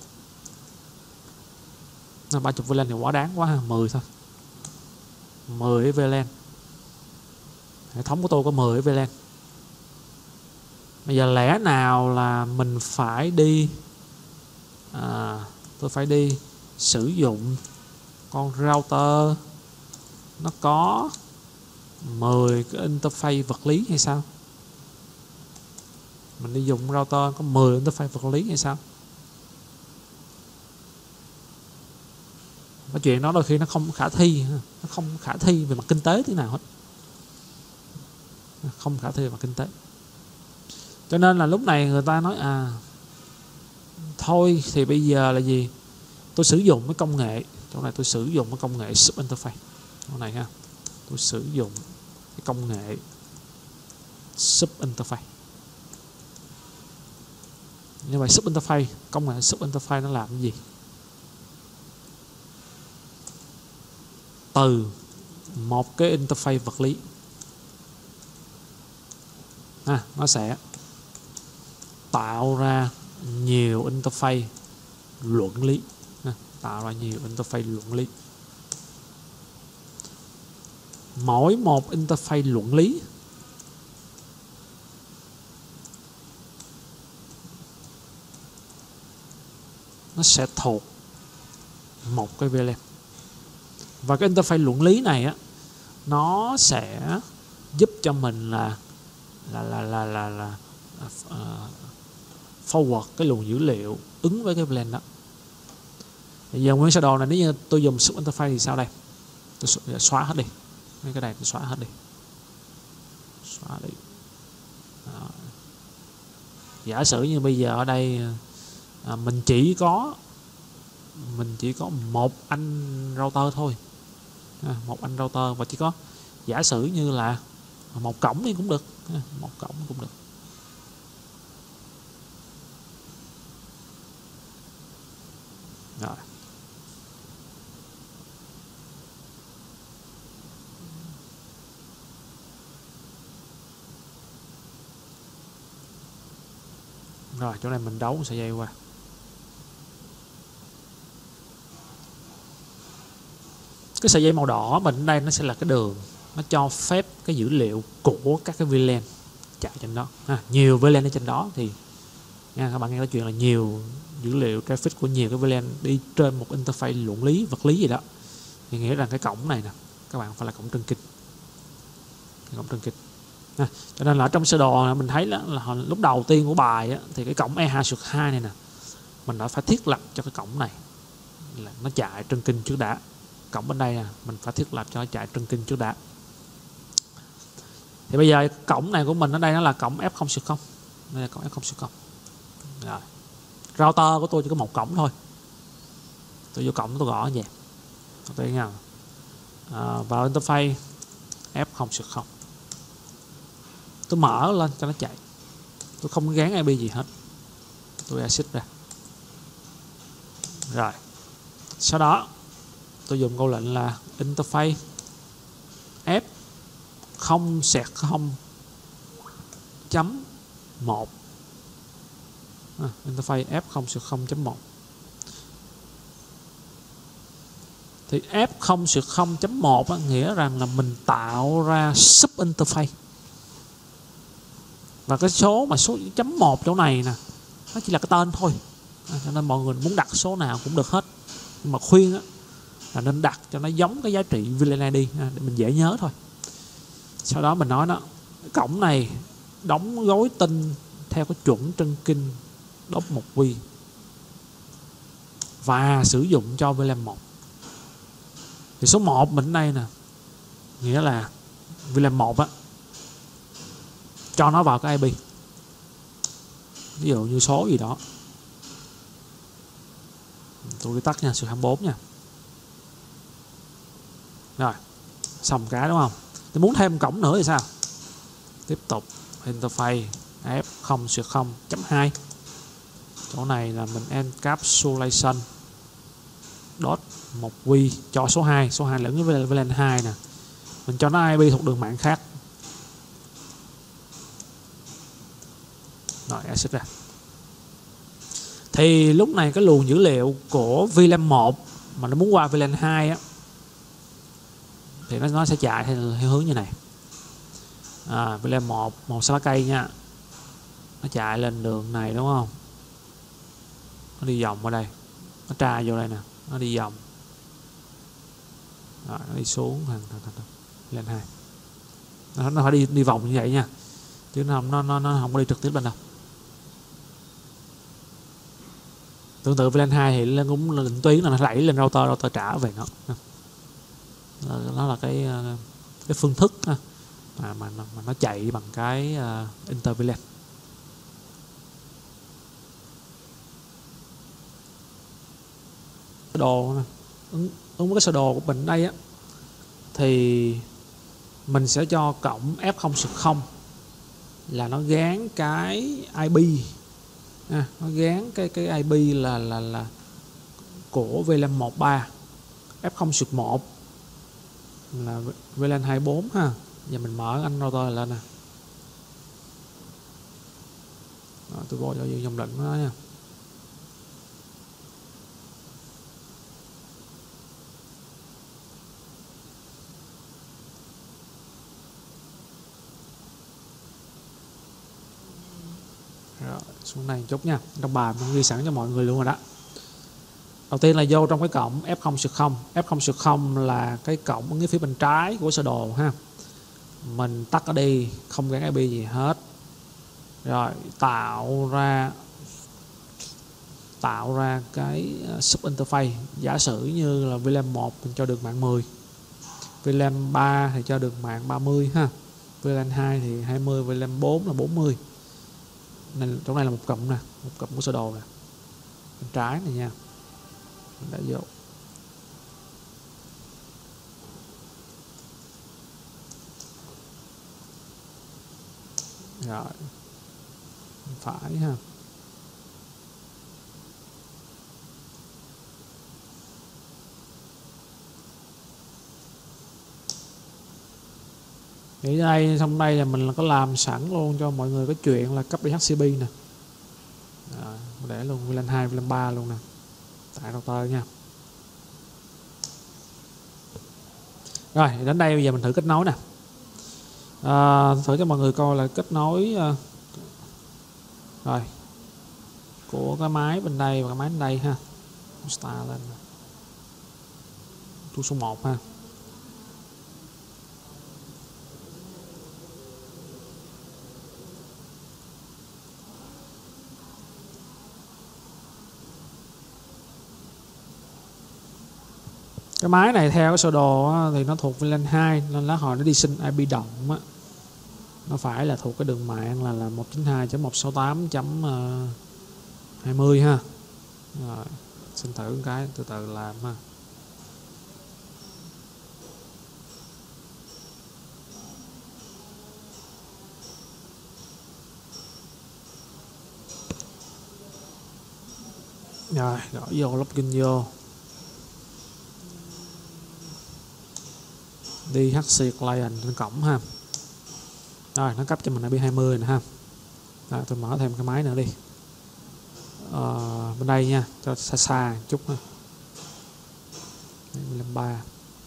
ba chục vê lan thì quá đáng quá ha, mười thôi, mười cái vê lan. Hệ thống của tôi có mười cái vê lan. Bây giờ lẽ nào là mình phải đi à, tôi phải đi sử dụng con router nó có mười cái interface vật lý hay sao? Mình đi dùng router có mười interface vật lý hay sao? Cái chuyện đó đôi khi nó không khả thi, nó không khả thi về mặt kinh tế thế nào hết, không khả thi về mặt kinh tế. Cho nên là lúc này người ta nói à thôi thì bây giờ là gì, tôi sử dụng cái công nghệ chỗ này, tôi sử dụng cái công nghệ sub interface. chỗ này ha, tôi sử dụng cái công nghệ sub interface. Như vậy sub interface, công nghệ sub interface nó làm cái gì? Từ một cái interface vật lý à, nó sẽ tạo ra nhiều interface luận lý à, tạo ra nhiều interface luận lý. Mỗi một interface luận lý nó sẽ thuộc một cái vê làn. Và cái interface luận lý này á, nó sẽ giúp cho mình là là là là là, là uh, forward cái luồng dữ liệu ứng với cái vê làn đó. Bây giờ nguyên sơ đồ này nếu như tôi dùng sub interface thì sao đây? Tôi xóa hết đi. Mấy cái này tôi xóa hết đi. Xóa đi. Đó. Giả sử như bây giờ ở đây à, mình chỉ có mình chỉ có một anh router thôi, à, một anh router và chỉ có giả sử như là một cổng đi cũng được, à, một cổng cũng được. Rồi. Rồi chỗ này mình đấu sợi dây qua. Cái sợi dây màu đỏ mình đây nó sẽ là cái đường nó cho phép cái dữ liệu của các cái vê làn chạy trên đó, à, nhiều vê làn ở trên đó thì nha, các bạn nghe nói chuyện là nhiều dữ liệu traffic của nhiều cái vê làn đi trên một interface luận lý vật lý gì đó, thì nghĩa rằng cái cổng này nè các bạn phải là cổng trân kinh, cổng trân kinh. À, cho nên là ở trong sơ đồ mình thấy là, là lúc đầu tiên của bài á, thì cái cổng E hai trục hai này nè mình đã phải thiết lập cho cái cổng này là nó chạy trân kinh trước đã. Cổng bên đây nè mình phải thiết lập cho nó chạy trân kinh trước đã. Thì bây giờ cổng này của mình ở đây nó là cổng F không trục không, đây là cổng F không trục không. Rồi. Router của tôi chỉ có một cổng thôi, tôi vô cổng tôi gõ như vậy, tôi nghe à, vào interface F không trục không, tôi mở lên cho nó chạy, tôi không gán i pê gì hết, tôi exit ra. Rồi sau đó tôi dùng câu lệnh là interface F không sẹt không chấm một, à, interface F không sẹt không chấm một. Thì F không sẹt không chấm một nghĩa rằng là mình tạo ra sub interface. Và cái số mà số chấm một chỗ này nè nó chỉ là cái tên thôi, à, cho nên mọi người muốn đặt số nào cũng được hết, nhưng mà khuyên á, là nên đặt cho nó giống cái giá trị vê làn i đê, à, để mình dễ nhớ thôi. Sau đó mình nói đó, cổng này đóng gói tin theo cái chuẩn trân kinh đốc một quy và sử dụng cho vê làn một. Thì số một mình đây nè nghĩa là vê làn một á, cho nó vào cái i pê, ví dụ như số gì đó, tôi đi tắt nha, số hai mươi bốn nha. Rồi xong cái đúng không, tôi muốn thêm cổng nữa thì sao, tiếp tục interface F không trục không chấm hai, chỗ này là mình encapsulation dot một quy cho số hai, số hai lẫn với vê làn hai nè, mình cho nó i pê thuộc đường mạng khác. Rồi exit ra. Thì lúc này cái luồng dữ liệu của vê làn một mà nó muốn qua vê làn hai á, thì nó, nó sẽ chạy theo, theo hướng như này. À, vê làn một màu xanh lá cây nha, nó chạy lên đường này đúng không, nó đi vòng qua đây, nó tra vô đây nè, nó đi vòng. Rồi, nó đi xuống thành lên hai, nó, nó phải đi đi vòng như vậy nha, chứ nó không nó, nó, nó không có đi trực tiếp lên đâu. Tương tự vê làn hai thì lên cũng là định tuyến là nó đẩy lên router, router trả về nó. Nó là cái cái phương thức mà mà nó, mà nó chạy bằng cái uh, inter vê làn. Đồ ứng, ứng với cái sơ đồ của mình đây á, thì mình sẽ cho cộng F không sực không là nó gán cái i pê, à, nó gán cái cái i pê là là là của vê lam mười ba, F không sực một là vê lam hai mươi bốn ha. Giờ mình mở anh router lên nè. Đó, tôi vô cho dòng lệnh đó nha. Rồi, xuống này một chút nha. Trong bài mình ghi sẵn cho mọi người luôn rồi đó. Đầu tiên là vô trong cái cổng F không sực không. F không sực không là cái cổng ở phía bên trái của sơ đồ ha. Mình tắt nó đi, không gắn i pê gì hết. Rồi tạo ra tạo ra cái sub interface. Giả sử như là vê lam một mình cho được mạng mười, vê lam ba thì cho được mạng ba mươi ha, vê lam hai thì hai mươi, vê lam bốn là bốn mươi. Nên chỗ này là một cụm nè, một cụm của sơ đồ nè, bên trái này nha. Mình đã vô. Rồi phải ha. Thì đây, xong đây là mình có làm sẵn luôn cho mọi người cái chuyện là cấp đi hát xê pê nè. Rồi, để luôn vê lam hai, vê lam ba luôn nè. Tại router nha. Rồi, đến đây bây giờ mình thử kết nối nè. À, thử cho mọi người coi là kết nối uh, rồi của cái máy bên đây và cái máy bên đây ha. Start lên. Tool số một ha. Cái máy này theo cái sơ đồ á, thì nó thuộc vê lam hai nên lá hồi nó đi xin i pê động á, nó phải là thuộc cái đường mạng là là một chín hai chấm một sáu tám chấm hai mươi ha. Rồi, xin thử một cái từ từ làm ha. Rồi, gõ vô login vô. Đi hát xê client trên cổng ha. Rồi nó cấp cho mình i pê hai mươi nè ha. Rồi, tôi mở thêm cái máy nữa đi. Ờ, bên đây nha, cho xa xa một chút ha. vê lam ba.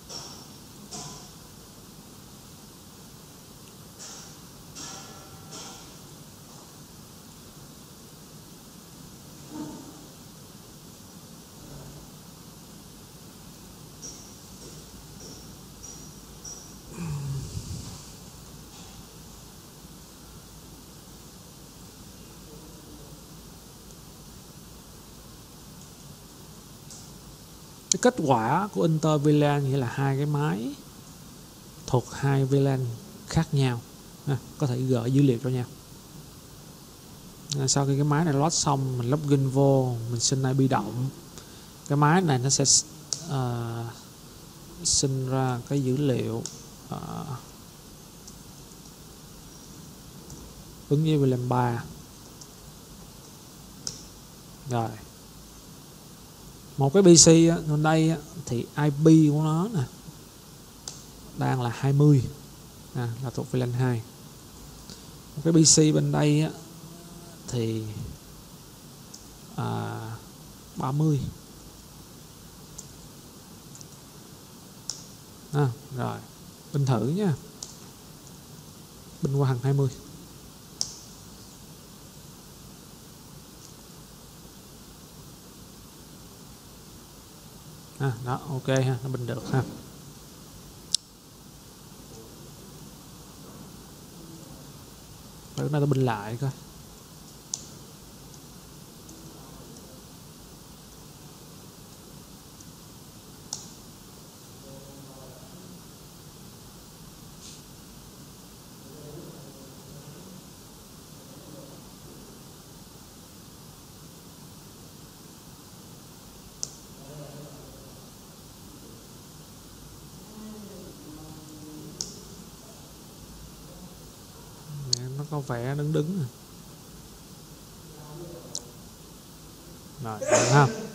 Cái kết quả của inter vê lan nghĩa là hai cái máy thuộc hai vê lan khác nhau à, có thể gửi dữ liệu cho nhau. À, sau khi cái máy này load xong mình login vô, mình xin i pê động, cái máy này nó sẽ uh, sinh ra cái dữ liệu uh, ứng với vê lam ba. Rồi một cái pê xê á, bên đây á, thì i pê của nó nè đang là hai mươi à, là thuộc vê lam hai. Một cái pê xê bên đây á, thì à, ba mươi à, rồi bên thử nha, bên qua hàng hai mươi. À, đó ok ha, nó bình được ha. Bữa nay tôi bình lại coi. có vẻ đứng đứng. Rồi, ha.